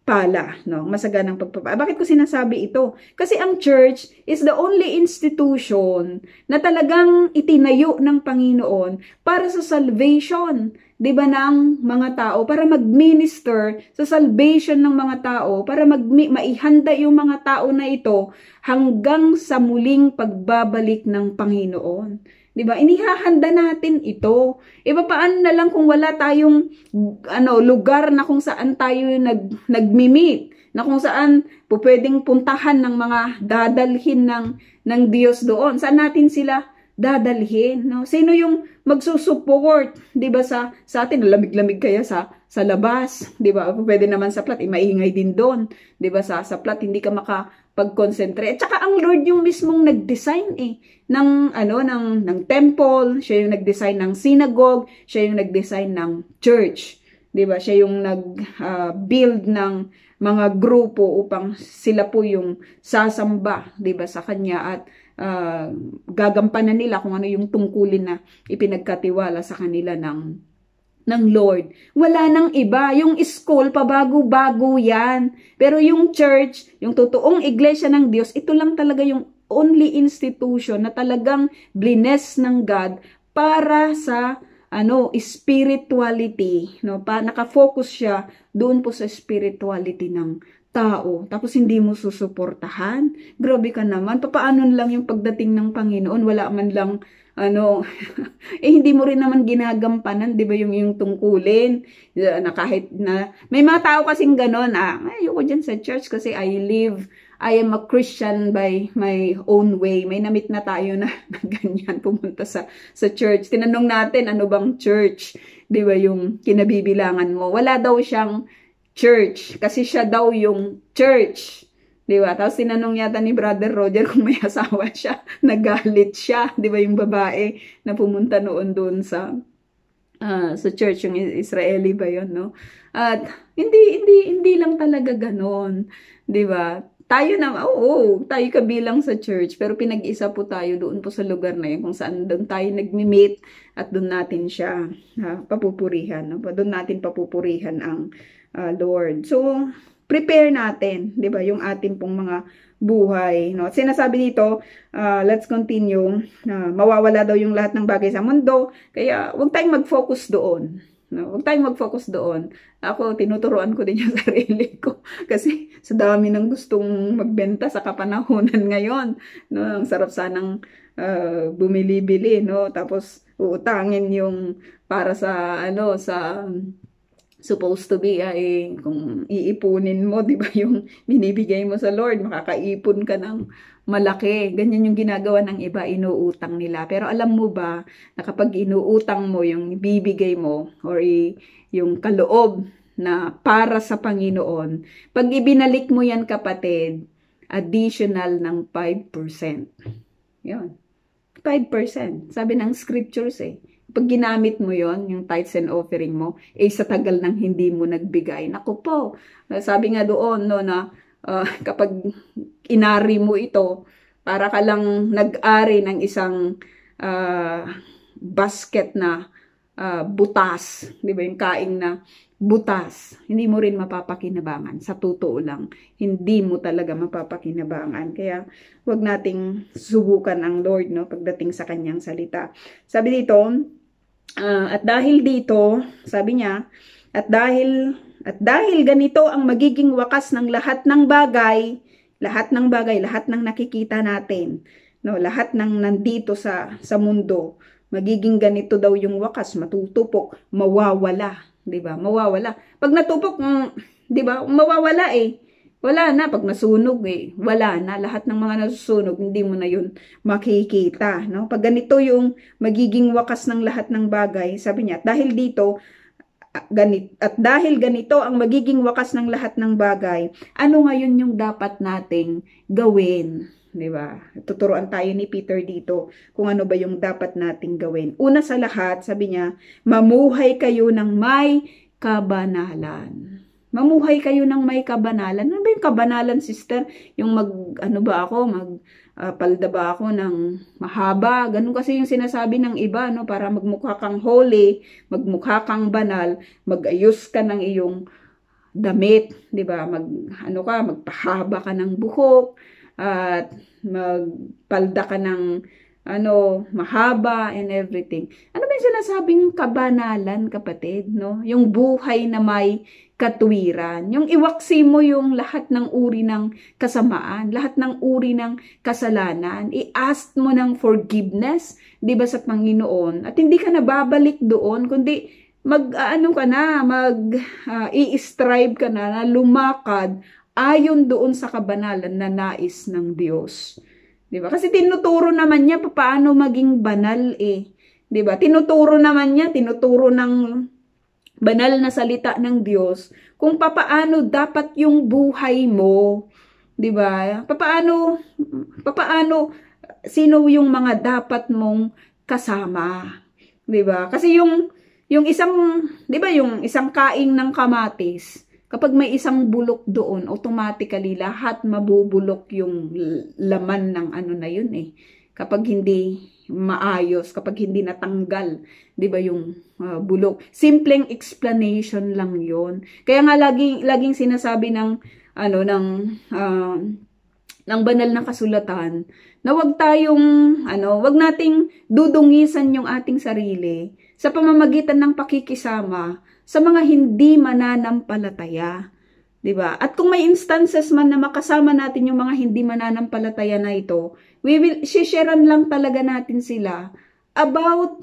Speaker 1: pala, no? Masaganang pagpapala. Bakit ko sinasabi ito? Kasi ang church is the only institution na talagang itinayo ng Panginoon para sa salvation, 'di ba, ng mga tao, para mag-minister sa salvation ng mga tao, para mag maihanda yung mga tao na ito hanggang sa muling pagbabalik ng Panginoon. 'Di ba? Inihahanda natin ito. E paano na lang kung wala tayong ano lugar na kung saan tayo nag nagmi-meet, na kung saan po pwedeng puntahan ng mga dadalhin ng ng Diyos doon. Saan natin sila dadalhin, no? Sino yung magsusupport, 'di ba, sa sa atin? Lamig-lamig kaya sa sa labas, 'di ba? Pwede naman sa plat, maingay din doon, 'di ba? Sa sa plat hindi ka makapag-concentrate. At saka ang Lord yung mismong nag-design eh ng ano ng ng temple, siya yung nag-design ng synagogue, siya yung nag-design ng church, 'di ba? Siya yung nag-build uh, ng mga grupo upang sila po yung sasamba, 'di ba, sa kanya, at uh, gagampanan nila kung ano yung tungkulin na ipinagkatiwala sa kanila ng ng Lord. Wala nang iba. Yung school, pabago-bago yan. Pero yung church, yung totoong iglesia ng Diyos, ito lang talaga yung only institution na talagang blines ng God para sa ano, spirituality, no? Pa naka-focus siya doon po sa spirituality ng tao. Tapos hindi mo susuportahan. Grabe ka naman. Papaano lang yung pagdating ng Panginoon? Wala man lang ano, eh hindi mo rin naman ginagampanan, 'di ba, yung yung tungkulin na kahit na may mga tao kasing gano'n, ah, ayoko diyan sa church kasi I live I am a Christian by my own way. May namit na tayo na, na ganyan pumunta sa sa church. Tinanong natin ano bang church, 'di ba, yung kinabibilangan mo. Wala daw siyang church kasi siya daw yung church. 'Di ba? Tapos tinanong yata ni Brother Roger kung may asawa siya. Nagalit siya, 'di ba, yung babae na pumunta noon doon sa uh, sa church, yung Israeli ba 'yon, no? At hindi hindi hindi lang talaga ganoon, 'di ba? Tayo na, oo, oh, tayo kabilang sa church, pero pinag-isa po tayo doon po sa lugar na yun kung saan doon tayo nagmi-meet at doon natin siya uh, papupurihan, no? Doon natin papupurihan ang uh, Lord. So, prepare natin, 'di ba, yung ating pong mga buhay, no? At sinasabi dito, uh, let's continue, uh, mawawala daw yung lahat ng bagay sa mundo, kaya huwag tayong mag-focus doon. No, huwag tayong mag-focus doon. Ako, tinuturuan ko din yung sarili ko. Kasi sa dami ng gustong magbenta sa kapanahunan ngayon. No, ang sarap sanang uh, bumili-bili, no? Tapos uutangin yung para sa ano sa supposed to be ay kung iipunin mo, 'di ba, yung binibigay mo sa Lord, makakaipon ka ng malaki. Ganyan yung ginagawa ng iba, inuutang nila. Pero alam mo ba na kapag inuutang mo yung bibigay mo or yung kaloob na para sa Panginoon, pag ibinalik mo yan, kapatid, additional ng five percent. Yun. five percent. Sabi ng scriptures eh. Pag ginamit mo yon, yung tithes and offering mo, eh sa tagal nang hindi mo nagbigay. Naku po, sabi nga doon, no, na uh, kapag inari mo ito, para ka lang nag-ari ng isang uh, basket na uh, butas, di ba, yung kaing na butas, hindi mo rin mapapakinabangan. Sa totoo lang, hindi mo talaga mapapakinabangan. Kaya, wag nating subukan ang Lord, no, pagdating sa kanyang salita. Sabi dito, uh, at dahil dito, sabi niya, at dahil, at dahil ganito ang magiging wakas ng lahat ng bagay, lahat ng bagay, lahat ng nakikita natin, no, lahat ng nandito sa, sa mundo, magiging ganito daw yung wakas, matutupok, mawawala. 'Di ba? Mawawala. Pag natupok, mm, 'di ba? Mawawala eh. Wala na pag nasunog eh. Wala na lahat ng mga nasusunog, hindi mo na 'yun makikita, no? Pag ganito yung magiging wakas ng lahat ng bagay, sabi niya, dahil dito ganit at dahil ganito ang magiging wakas ng lahat ng bagay, ano ngayon yung dapat nating gawin? 'Di ba? Tuturuan tayo ni Peter dito kung ano ba yung dapat nating gawin. Una sa lahat, sabi niya, mamuhay kayo ng may kabanalan. Mamuhay kayo ng may kabanalan. Ano ba yung kabanalan, sister? Yung mag, ano ba ako, mag, uh, palda ba ako ng mahaba? Ganun kasi yung sinasabi ng iba, no? Para magmukha kang holy, magmukha kang banal, magayos ka ng iyong damit, 'di ba? Mag ano ka, magpahaba ka ng buhok at magpalda ka ng ano, mahaba and everything. Ano ba yung sinasabing kabanalan, kapatid, no? Yung buhay na may katwiran. Yung iwaksi mo yung lahat ng uri ng kasamaan, lahat ng uri ng kasalanan. I-ask mo ng forgiveness, 'di ba, sa Panginoon. At hindi ka na babalik doon, kundi mag ano ka na, mag uh, i-strive ka na na lumakad ayon doon sa kabanalan na nais ng Diyos. 'Di ba? Kasi tinuturo naman niya paano maging banal eh. 'Di ba? Tinuturo naman niya, tinuturo ng banal na salita ng Diyos kung papaano dapat yung buhay mo. 'Di ba? Papaano papaano sino yung mga dapat mong kasama. 'Di ba? Kasi yung yung isang, 'di ba, yung isang kaing ng kamatis, kapag may isang bulok doon, automatically lahat mabubulok yung laman ng ano na yun eh. Kapag hindi maayos, kapag hindi natanggal, 'di ba, yung uh, bulok. Simpleng explanation lang 'yon. Kaya nga laging laging sinasabi ng ano ng uh, ng banal na kasulatan na wag tayong ano, wag nating dudungisan yung ating sarili sa pamamagitan ng pakikisama sa mga hindi mananampalataya, 'di ba? At kung may instances man na makasama natin yung mga hindi mananampalataya na ito, we will sharean lang talaga natin sila about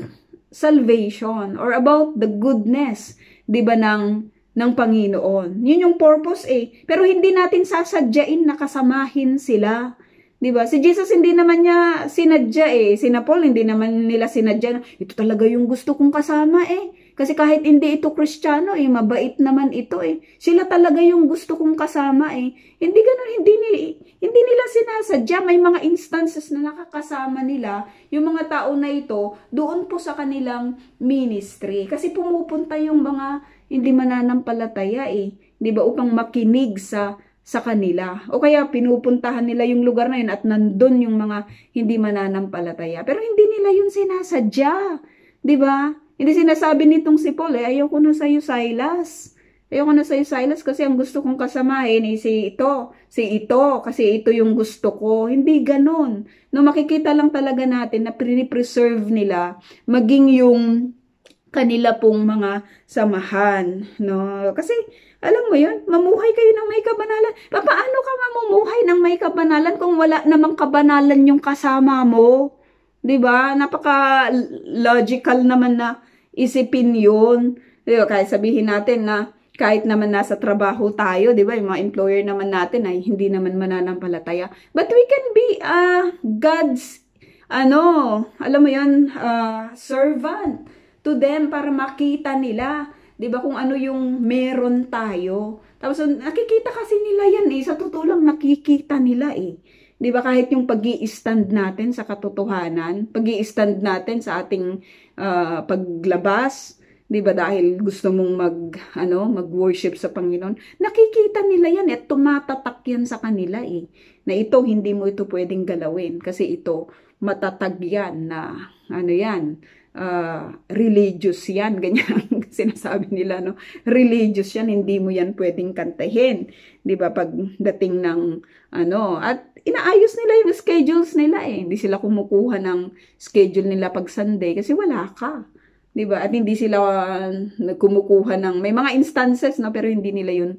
Speaker 1: salvation or about the goodness, 'di ba, ng ng Panginoon. Yun yung purpose eh. Pero hindi natin sasadyain na kasamahin sila. 'Di ba? Si Jesus hindi naman niya sinadya eh. Sina Paul hindi naman nila sinadya. Ito talaga yung gusto kong kasama eh. Kasi kahit hindi ito Kristiyano eh, mabait naman ito eh. Sila talaga yung gusto kong kasama eh. Hindi ganoon, hindi ni hindi nila sinasadya. May mga instances na nakakasama nila yung mga tao na ito doon po sa kanilang ministry. Kasi pumupunta yung mga hindi mananampalataya eh. 'Di ba? Upang makinig sa sa kanila. O kaya pinupuntahan nila yung lugar na yun at nandun yung mga hindi mananampalataya. Pero hindi nila yun sinasadya. 'Di ba? Hindi sinasabi nitong si Paul eh, ayaw ko na sa'yo, Silas. Ayaw ko na sa'yo, Silas, kasi ang gusto kong kasamahin eh, si ito, si ito, kasi ito yung gusto ko. Hindi ganon. No, makikita lang talaga natin na pre-preserve nila maging yung kanila pong mga samahan, no? Kasi alam mo yun, mamuhay kayo ng may kabanalan. Paano ka mamumuhay ng may kabanalan kung wala namang kabanalan yung kasama mo? 'Di ba? Napaka logical naman na isipin 'yun. 'Di ba? Kahit sabihin natin na kahit naman nasa trabaho tayo, 'di ba? Yung mga employer naman natin ay hindi naman mananampalataya. But we can be uh, God's ano, alam mo 'yun, uh, servant to them para makita nila, 'di ba, kung ano yung meron tayo. Tapos nakikita kasi nila yan eh, sa totoo lang nakikita nila eh. 'Di ba, kahit yung pag-i-stand natin sa katotohanan, pag-i-stand natin sa ating uh, paglabas, 'di ba, dahil gusto mong mag ano, mag-worship sa Panginoon, nakikita nila yan at tumatatak yan sa kanila eh. Na ito hindi mo ito pwedeng galawin kasi ito matatag yan na ano yan, uh, religious yan, ganyan sinasabi nila, no? Religious yan, hindi mo yan pwedeng kantahin, 'di ba, pagdating ng ano, at inaayos nila yung schedules nila eh. Hindi sila kumukuha ng schedule nila pag Sunday kasi wala ka, 'di ba? At hindi sila uh, kumukuha ng, may mga instances na, pero hindi nila yun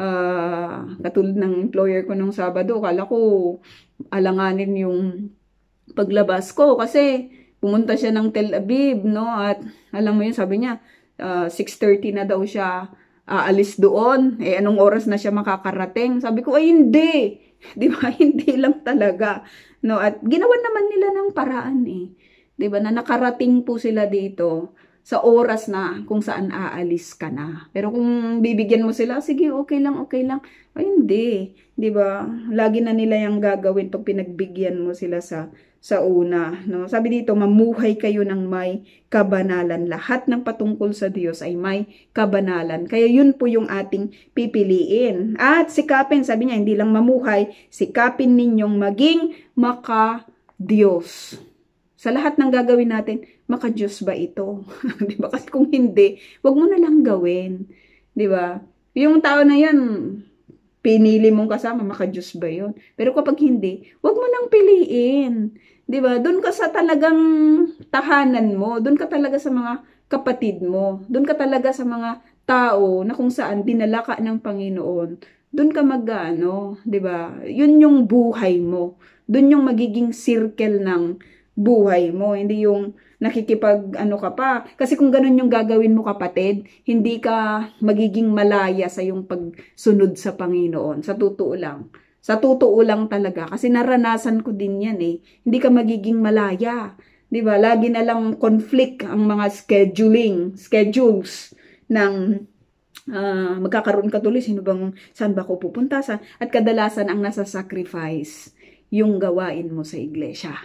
Speaker 1: uh, katulad ng employer ko nung Sabado. Kala ko alanganin yung paglabas ko kasi pumunta siya ng Tel Aviv, no? At alam mo yun, sabi niya uh, six thirty na daw siya aalis doon. Eh anong oras na siya makakarating? Sabi ko ay hindi. 'Di ba? Hindi lang talaga, no? At ginawan naman nila ng paraan eh. 'Di ba? Na nakarating po sila dito sa oras na kung saan aalis ka na. Pero kung bibigyan mo sila, sige, okay lang, okay lang. Ay, hindi. 'Di ba? Lagi na nila yung gagawin pag pinagbigyan mo sila sa sa una, no? Sabi dito, mamuhay kayo ng may kabanalan. Lahat ng patungkol sa Diyos ay may kabanalan. Kaya yun po yung ating pipiliin. At sikapin, sabi niya, hindi lang mamuhay, sikapin ninyong maging maka-Diyos. Sa lahat ng gagawin natin, maka-Diyos ba ito? 'Di ba? Kasi kung hindi, wag mo na lang gawin. 'Di ba? Yung tao na yan, pinili mong kasama, maka-Diyos ba yun? Pero kapag hindi, wag mo nang piliin. 'Di ba? Doon ka sa talagang tahanan mo, doon ka talaga sa mga kapatid mo, doon ka talaga sa mga tao na kung saan dinala ka ng Panginoon. Doon ka mag-ano, 'di ba? Yun yung buhay mo. Doon yung magiging circle ng buhay mo, hindi yung nakikipag ano ka pa. Kasi kung ganun yung gagawin mo, kapatid, hindi ka magiging malaya sa yung pagsunod sa Panginoon. Sa totoo lang. Sa totoo lang talaga. Kasi naranasan ko din yan eh. Hindi ka magiging malaya. Di ba? Lagi na lang conflict ang mga scheduling, schedules ng uh, magkakaroon ka tuloy. Sino bang, saan ba ako pupunta? Sa, at kadalasan ang nasa sacrifice yung gawain mo sa iglesia.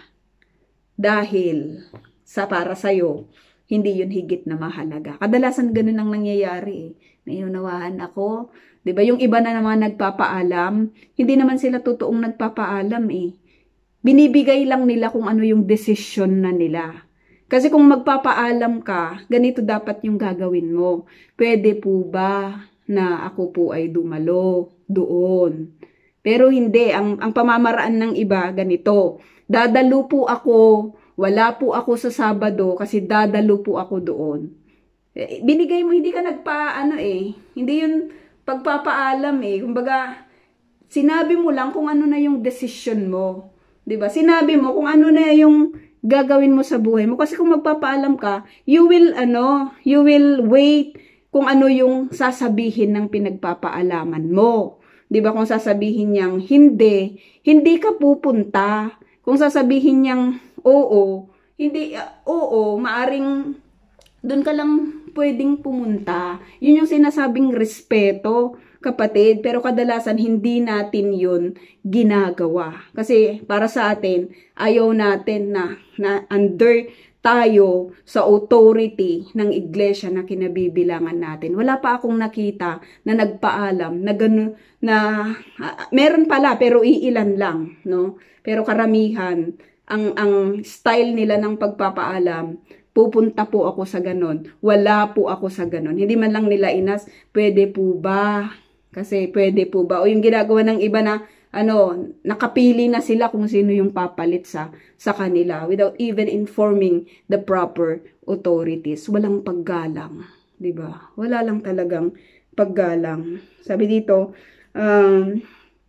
Speaker 1: Dahil sa para sa'yo, hindi yun higit na mahalaga. Kadalasan ganun ang nangyayari eh. Naiunawaan ako. Diba? Yung iba na naman nagpapaalam, hindi naman sila totoong nagpapaalam eh. Binibigay lang nila kung ano yung desisyon na nila. Kasi kung magpapaalam ka, ganito dapat yung gagawin mo. Pwede po ba na ako po ay dumalo doon? Pero hindi. Ang, ang pamamaraan ng iba, ganito. Dadalo po ako, wala po ako sa Sabado kasi dadalo po ako doon. Binigay mo, hindi ka nagpa, ano eh, hindi yun pagpapaalam eh. Kumbaga, sinabi mo lang kung ano na yung decision mo. Diba? Sinabi mo kung ano na yung gagawin mo sa buhay mo. Kasi kung magpapaalam ka, you will, ano, you will wait kung ano yung sasabihin ng pinagpapaalaman mo. Diba? Kung sasabihin niyang hindi, hindi ka pupunta. Kung sasabihin niyang oo, hindi, uh, oo, maaring doon ka lang pwedeng pumunta. Yun yung sinasabing respeto, kapatid. Pero kadalasan hindi natin yun ginagawa. Kasi para sa atin, ayaw natin na, na under tayo sa authority ng iglesia na kinabibilangan natin. Wala pa akong nakita na nagpaalam na gano'n, na uh, meron pala pero iilan lang, no? Pero karamihan, ang ang style nila ng pagpapaalam, pupunta po ako sa ganon, wala po ako sa ganon. Hindi man lang nila inas, pwede po ba? Kasi pwede po ba? O yung ginagawa ng iba na, ano, nakapili na sila kung sino yung papalit sa, sa kanila without even informing the proper authorities. Walang paggalang, di ba? Wala lang talagang paggalang. Sabi dito, um,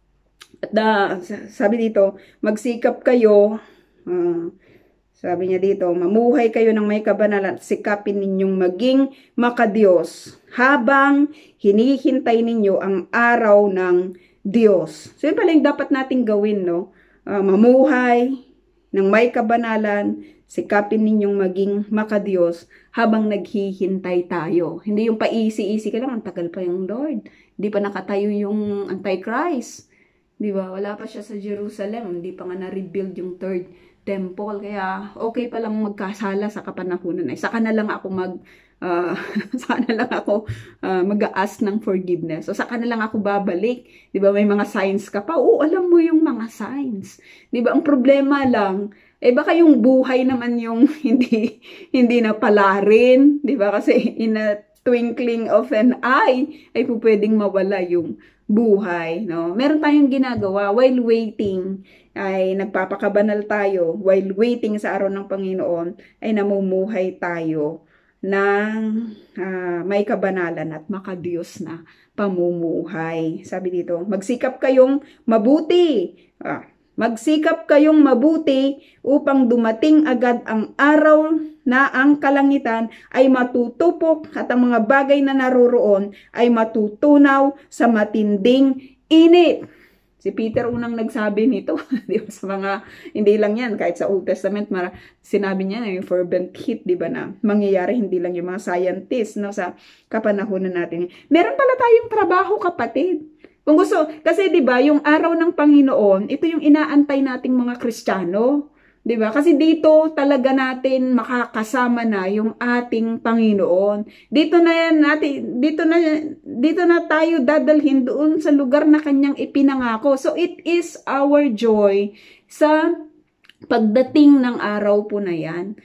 Speaker 1: da, sabi dito, magsikap kayo, uh, sabi niya dito, mamuhay kayo ng may kabanalan at sikapin ninyong maging makadiyos habang hinihintay ninyo ang araw ng Diyos. So yun pala yung dapat nating gawin, no? Uh, mamuhay ng may kabanalan, sikapin ninyong maging makadiyos habang naghihintay tayo. Hindi yung paisi-isi ka lang, ang tagal pa yung Lord. Hindi pa nakatayo yung Antichrist. Di ba? Wala pa siya sa Jerusalem. Hindi pa nga na-rebuild yung third temple. Kaya okay pa lang magkasala sa kapanahunan. Ay, saka na lang ako mag uh, saka na lang ako uh, mag-ask ng forgiveness. O saka na lang ako babalik. Di ba? May mga signs ka pa. Oo, alam mo yung mga signs. Di ba? Ang problema lang, eh baka yung buhay naman yung hindi hindi na pala rin. Di ba? Kasi in a twinkling of an eye, ay po pwedeng mawala yung buhay, no? Meron tayong ginagawa while waiting, ay nagpapakabanal tayo. While waiting sa araw ng Panginoon, ay namumuhay tayo ng uh, may kabanalan at makadiyos na pamumuhay. Sabi dito, magsikap kayong mabuti. Ah, magsikap kayong mabuti upang dumating agad ang araw na ang kalangitan ay matutupok at ang mga bagay na naroroon ay matutunaw sa matinding init. Si Peter unang nagsabi nito, di ba, sa mga, hindi lang yan, kahit sa Old Testament, mara, sinabi niya na yung fervent heat, di ba, na mangyayari hindi lang yung mga scientists, no, sa kapanahunan natin. Meron pala tayong trabaho, kapatid. Kung gusto, kasi di ba, yung araw ng Panginoon, ito yung inaantay nating mga Kristiyano. Di ba? Kasi dito talaga natin makakasama na yung ating Panginoon. Dito na yan natin, dito na dito na tayo dadalhin doon sa lugar na kanyang ipinangako. So it is our joy sa pagdating ng araw po na yan.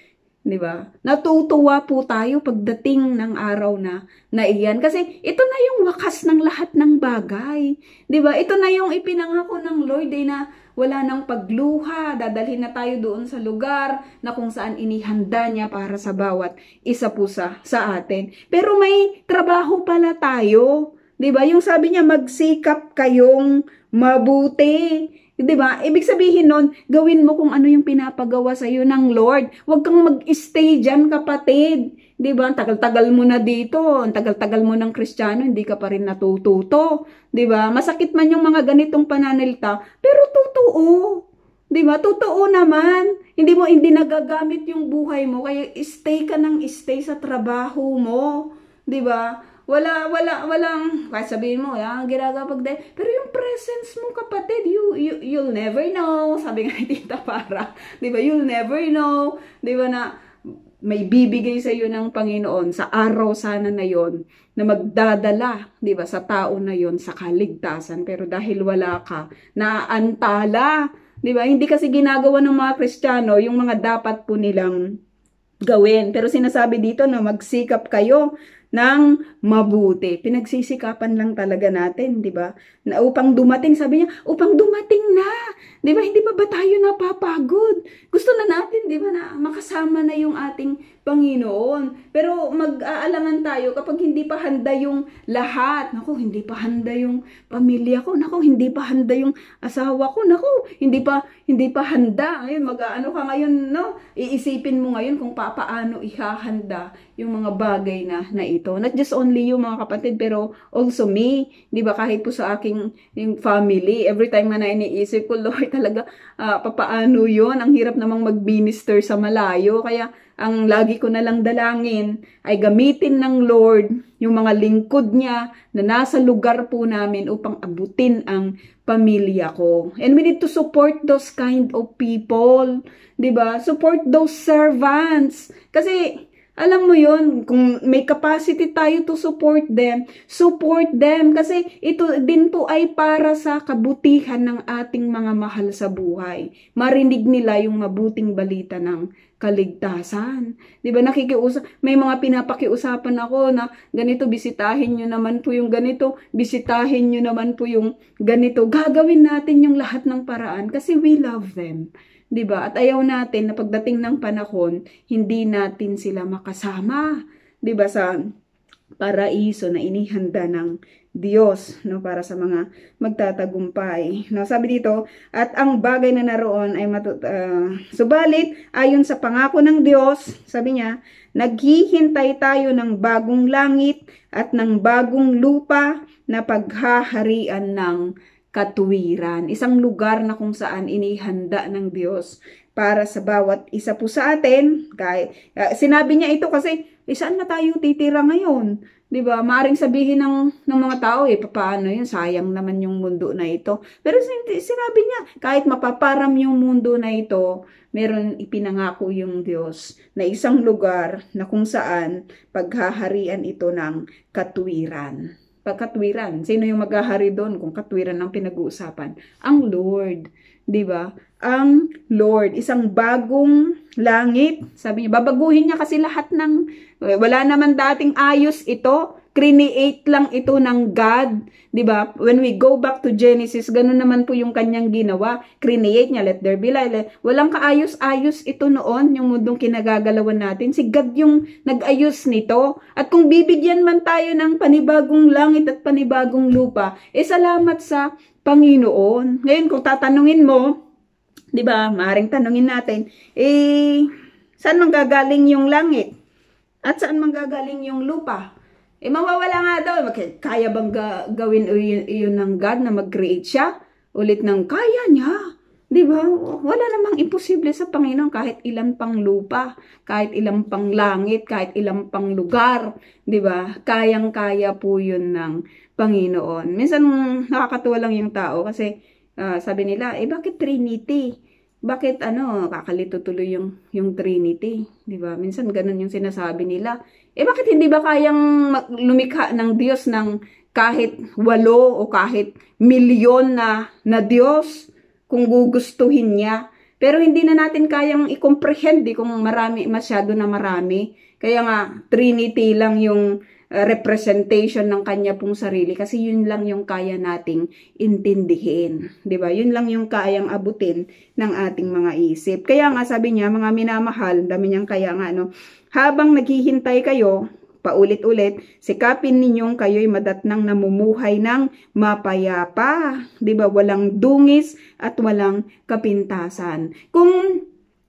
Speaker 1: 'Di ba? Natutuwa po tayo pagdating ng araw na na iyan kasi ito na yung wakas ng lahat ng bagay. 'Di ba? Ito na yung ipinangako ng Lord eh, na wala nang pagluha, dadalhin na tayo doon sa lugar na kung saan inihanda niya para sa bawat isa po sa, sa atin. Pero may trabaho pala tayo. 'Di ba? Yung sabi niya magsikap kayong mabuti. 'Di ba? Ibig sabihin nun, gawin mo kung ano yung pinapagawa sa iyo ng Lord. Huwag kang mag-stay diyan, kapatid. 'Di ba? Ang tagal-tagal mo na dito, ang tagal-tagal mo ng Kristiyano, hindi ka pa rin natututo. 'Di ba? Masakit man yung mga ganitong pananalita, pero totoo. 'Di ba? Totoo naman. Hindi mo hindi nagagamit yung buhay mo, kaya stay ka nang stay sa trabaho mo. 'Di ba? Wala, wala, walang, kahit sabihin mo, ah, ginagapag din. Pero yung presence mo, kapatid, you, you, you'll never know. Sabi nga ni Tita Para, di ba, you'll never know. Di ba na, may bibigay sa iyo ng Panginoon sa araw sana na yon na magdadala, di ba, sa tao na yon sa kaligtasan. Pero dahil wala ka, naantala. Di ba, hindi kasi ginagawa ng mga Kristiyano yung mga dapat po nilang gawin. Pero sinasabi dito na magsikap kayo ng mabuti. Pinagsisikapan lang talaga natin, di ba? Na upang dumating, sabi niya, upang dumating na. Di ba? Hindi pa ba tayo napapagod? Gusto na natin, di ba, na makasama na yung ating Panginoon. Pero mag-aalangan tayo kapag hindi pa handa yung lahat. Naku, hindi pa handa yung pamilya ko. Naku, hindi pa handa yung asawa ko. Naku, hindi pa hindi pa handa. Ayun, mag-aano ka ngayon, no? Iisipin mo ngayon kung papaano ihahanda yung mga bagay na na ito. Not just only yung mga kapatid, pero also me. Di ba? Kahit po sa aking yung family, every time na iniisip ko, Lord, talaga, uh, papaano yun? Ang hirap namang mag-minister sa malayo. Kaya, ang lagi ko na lang dalangin ay gamitin ng Lord yung mga lingkod niya na nasa lugar po namin upang abutin ang pamilya ko. And we need to support those kind of people. Diba? Support those servants. Kasi, alam mo yun, kung may capacity tayo to support them, support them. Kasi ito din po ay para sa kabutihan ng ating mga mahal sa buhay. Marinig nila yung mabuting balita ng kaligtasan. 'Di ba, nakikiusap, may mga pinapakiusapan ako na ganito, bisitahin niyo naman po yung ganito, bisitahin niyo naman po yung ganito. Gagawin natin yung lahat ng paraan kasi we love them. 'Di ba? At ayaw natin na pagdating ng panahon, hindi natin sila makasama, 'di ba, sa paraiso na inihanda ng Diyos, no, para sa mga magtatagumpay. No, sabi dito, at ang bagay na naroon ay matut uh, subalit ayon sa pangako ng Diyos, sabi niya, naghihintay tayo ng bagong langit at ng bagong lupa na paghaharian ng katuwiran. Isang lugar na kung saan inihanda ng Diyos para sa bawat isa po sa atin. Kahit, uh, sinabi niya ito kasi, eh, saan na tayo titira ngayon? 'Di ba? Maaring sabihin ng ng mga tao, eh, paano 'yun? Sayang naman yung mundo na ito. Pero sinabi niya, kahit mapaparam yung mundo na ito, meron ipinangako yung Diyos na isang lugar na kung saan paghaharian ito ng katuwiran. Pagkatwiran, sino yung maghahari doon kung katwiran ang pinag-uusapan? Ang Lord, 'di ba? Ang Lord, isang bagong langit. Sabi niya, babaguhin niya kasi lahat ng, wala naman dating ayos ito. Create lang ito ng God. 'Di ba? When we go back to Genesis, ganun naman po yung kanyang ginawa. Create niya, let there be light. Walang kaayos-ayos ito noon, yung mundong kinagagalawan natin. Si God yung nag-ayos nito. At kung bibigyan man tayo ng panibagong langit at panibagong lupa, eh salamat sa Panginoon. Ngayon, kung tatanungin mo, 'di ba? Maaring tanungin natin, eh saan manggagaling yung langit? At saan manggagaling yung lupa? Eh, mawawala nga daw. Kaya bang ga gawin yun ng God na mag-create siya? Ulit ng kaya niya. Diba? Wala namang imposible sa Panginoon kahit ilan pang lupa, kahit ilang pang langit, kahit ilang pang lugar. Diba? Kayang-kaya po yun ng Panginoon. Minsan nakakatuwa lang yung tao kasi uh, sabi nila, eh bakit Trinity? Bakit ano, kakalito tuloy yung, yung Trinity? Diba? Minsan ganun yung sinasabi nila. Eh bakit hindi ba kayang lumikha ng Diyos ng kahit walo o kahit milyon na, na Diyos kung gugustuhin niya? Pero hindi na natin kayang i-comprehend eh, kung marami, masyado na marami. Kaya nga, Trinity lang yung uh, representation ng kanya pong sarili. Kasi yun lang yung kaya nating intindihin. Diba? Yun lang yung kayang abutin ng ating mga isip. Kaya nga sabi niya, mga minamahal, dami niyang kaya nga, no? Habang naghihintay kayo, paulit-ulit, sikapin ninyong kayo'y madatnang namumuhay ng mapayapa. Diba? Walang dungis at walang kapintasan. Kung,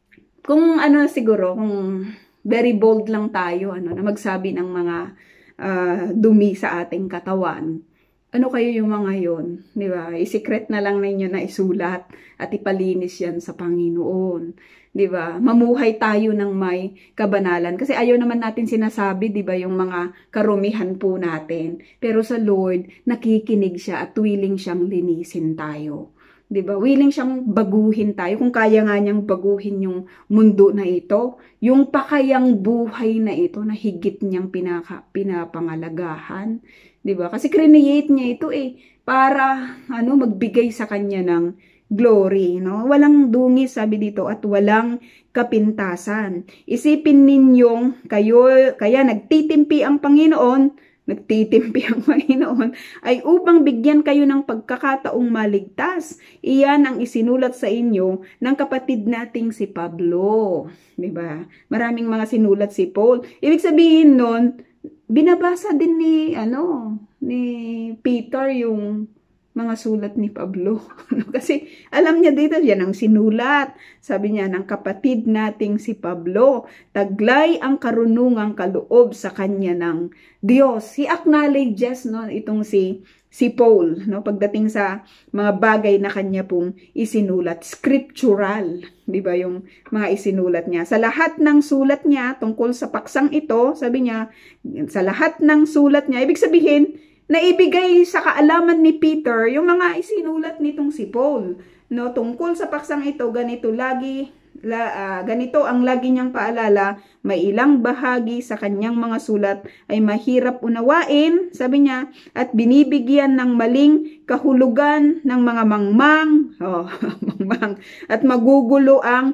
Speaker 1: kung ano siguro, kung very bold lang tayo, ano, na magsabi ng mga uh, dumi sa ating katawan, ano kayo yung mga yon, di ba? I-secret na lang ninyo na isulat at ipalinis yan sa Panginoon. Di ba? Mamuhay tayo ng may kabanalan. Kasi ayaw naman natin sinasabi, di ba, yung mga karumihan po natin. Pero sa Lord, nakikinig siya at willing siyang linisin tayo. Di ba? Willing siyang baguhin tayo. Kung kaya nga niyang baguhin yung mundo na ito, yung pakayang buhay na ito na higit niyang pinaka, pinapangalagahan. Di ba? Kasi create niya ito eh para ano magbigay sa kanya ng glory, no? Walang dungis sabi dito at walang kapintasan. Isipin ninyong kayo kaya nagtitimpi ang Panginoon, nagtitimpi ang Panginoon ay upang bigyan kayo ng pagkakataong maligtas. Iyan ang isinulat sa inyo ng kapatid nating si Pablo, di ba? Maraming mga sinulat si Paul. Ibig sabihin nun, binabasa din ni ano ni Peter yung mga sulat ni Pablo. Kasi alam niya dito, yan ang sinulat. Sabi niya ng kapatid nating si Pablo, taglay ang karunungang kaloob sa kanya ng Diyos. He acknowledges no, itong si, si Paul, no, pagdating sa mga bagay na kanya pong isinulat. Scriptural, di ba yung mga isinulat niya. Sa lahat ng sulat niya tungkol sa paksang ito, sabi niya, sa lahat ng sulat niya, ibig sabihin, naibigay sa kaalaman ni Peter yung mga isinulat nitong si Paul. No, tungkol sa paksang ito, ganito lagi, la, uh, ganito ang lagi niyang paalala, may ilang bahagi sa kanyang mga sulat ay mahirap unawain, sabi niya, at binibigyan ng maling kahulugan ng mga mangmang, oh, mangmang, at magugulo ang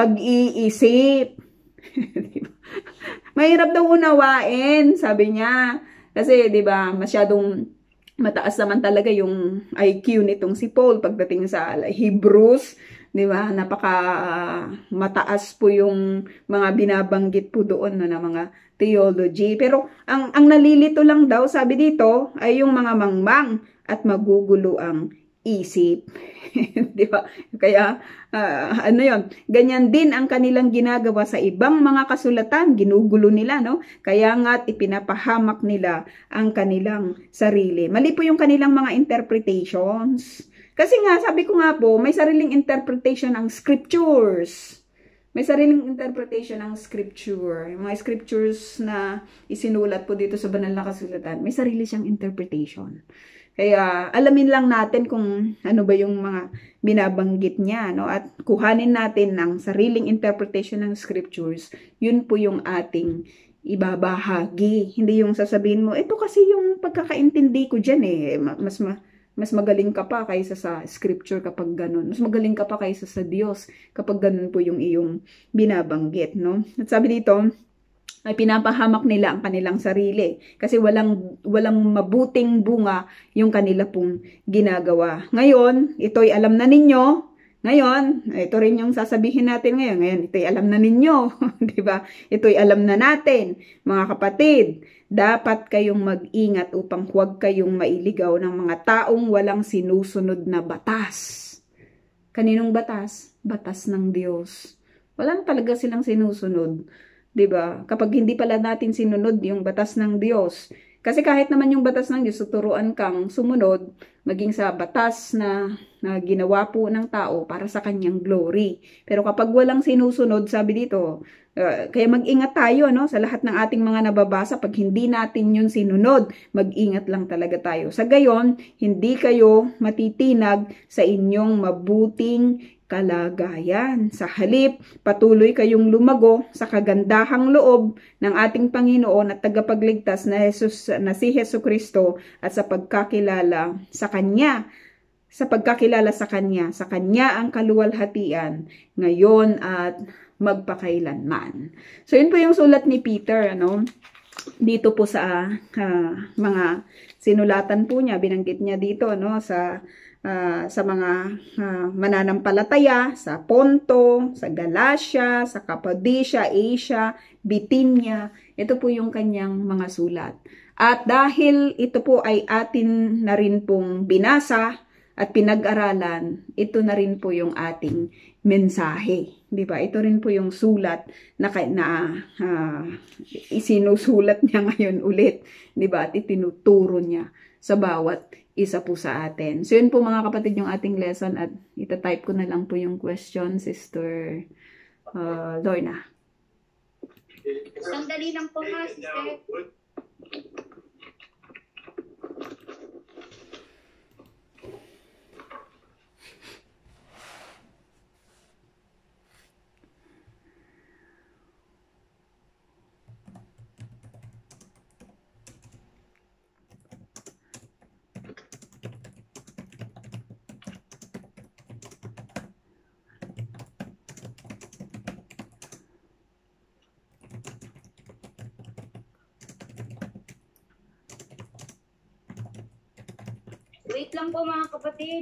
Speaker 1: pag-iisip. Mahirap daw unawain, sabi niya. Kasi, di ba, masyadong mataas naman talaga yung I Q nitong si Paul pagdating sa Hebrews, di ba? Napaka uh, mataas po yung mga binabanggit po doon no, na mga theology. Pero ang, ang nalilito lang daw, sabi dito, ay yung mga mangmang at magugulo ang isip. Di ba? Kaya, uh, ano yon, ganyan din ang kanilang ginagawa sa ibang mga kasulatan, ginugulo nila, no? Kaya nga't ipinapahamak nila ang kanilang sarili. Mali po yung kanilang mga interpretations. Kasi nga, sabi ko nga po, may sariling interpretation ng scriptures. May sariling interpretation ng scripture. Yung mga scriptures na isinulat po dito sa banal na kasulatan, may sarili siyang interpretation. Kaya alamin lang natin kung ano ba yung mga binabanggit niya, no? At kuhanin natin ng sariling interpretation ng scriptures. Yun po yung ating ibabahagi. Hindi yung sasabihin mo, ito kasi yung pagkakaintindi ko dyan eh. Mas, ma mas magaling ka pa kaysa sa scripture kapag ganun. Mas magaling ka pa kaysa sa Diyos kapag ganun po yung iyong binabanggit, no? At sabi dito, ay pinapahamak nila ang kanilang sarili kasi walang walang mabuting bunga yung kanila pong ginagawa. Ngayon, ito'y alam na ninyo. Ngayon, ito rin yung sasabihin natin ngayon. Ngayon, ito'y alam na ninyo, 'di ba? Ito'y alam na natin, mga kapatid. Dapat kayong mag-ingat upang huwag kayong mailigaw ng mga taong walang sinusunod na batas. Kaninong batas? Batas ng Diyos. Wala talaga silang sinusunod. Diba? Kapag hindi pala natin sinunod yung batas ng Diyos. Kasi kahit naman yung batas ng Diyos, tuturuan kang sumunod, maging sa batas na, na ginawa po ng tao para sa kanyang glory. Pero kapag walang sinusunod, sabi dito, uh, kaya mag-ingat tayo no, sa lahat ng ating mga nababasa. Pag hindi natin yun sinunod, mag-ingat lang talaga tayo. Sa gayon, hindi kayo matitinag sa inyong mabuting kalagayan. Sa halip, patuloy kayong lumago sa kagandahang loob ng ating Panginoon at tagapagligtas na, Jesus, na si Jesucristo at sa pagkakilala sa Kanya. sa pagkakilala sa Kanya. Sa Kanya ang kaluwalhatian, ngayon at magpakailanman. So, yun po yung sulat ni Peter, ano? Dito po sa uh, mga sinulatan po niya, binanggit niya dito, no? Sa, uh, sa mga uh, mananampalataya, sa Ponto, sa Galacia, sa Cappadocia, Asia, Bithynia. Ito po yung kanyang mga sulat. At dahil ito po ay atin na rin pong binasa at pinag-aralan, ito na rin po yung ating mensahe. Di ba? Ito rin po yung sulat na, na uh, isinusulat niya ngayon ulit. Di ba? At itinuturo niya sa bawat isa po sa atin. So yun po mga kapatid yung ating lesson at itatype ko na lang po yung question, Sister uh, Lorna.
Speaker 2: Sandali lang po ha, Sister. Wait lang po mga kapatid.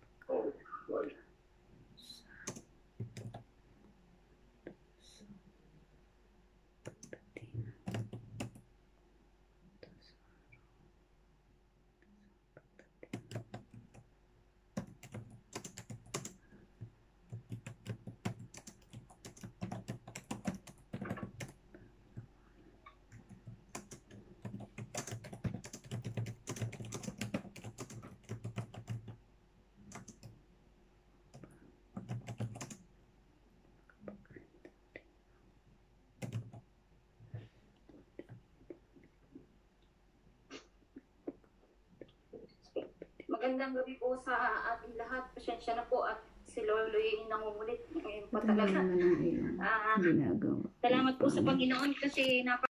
Speaker 2: Magandang gabi po sa ating lahat. Pasensya na po at si Lolo yung nangungulit. Ngayon po talaga.
Speaker 1: Ah,
Speaker 2: Uh, salamat po sa Panginoon kasi napa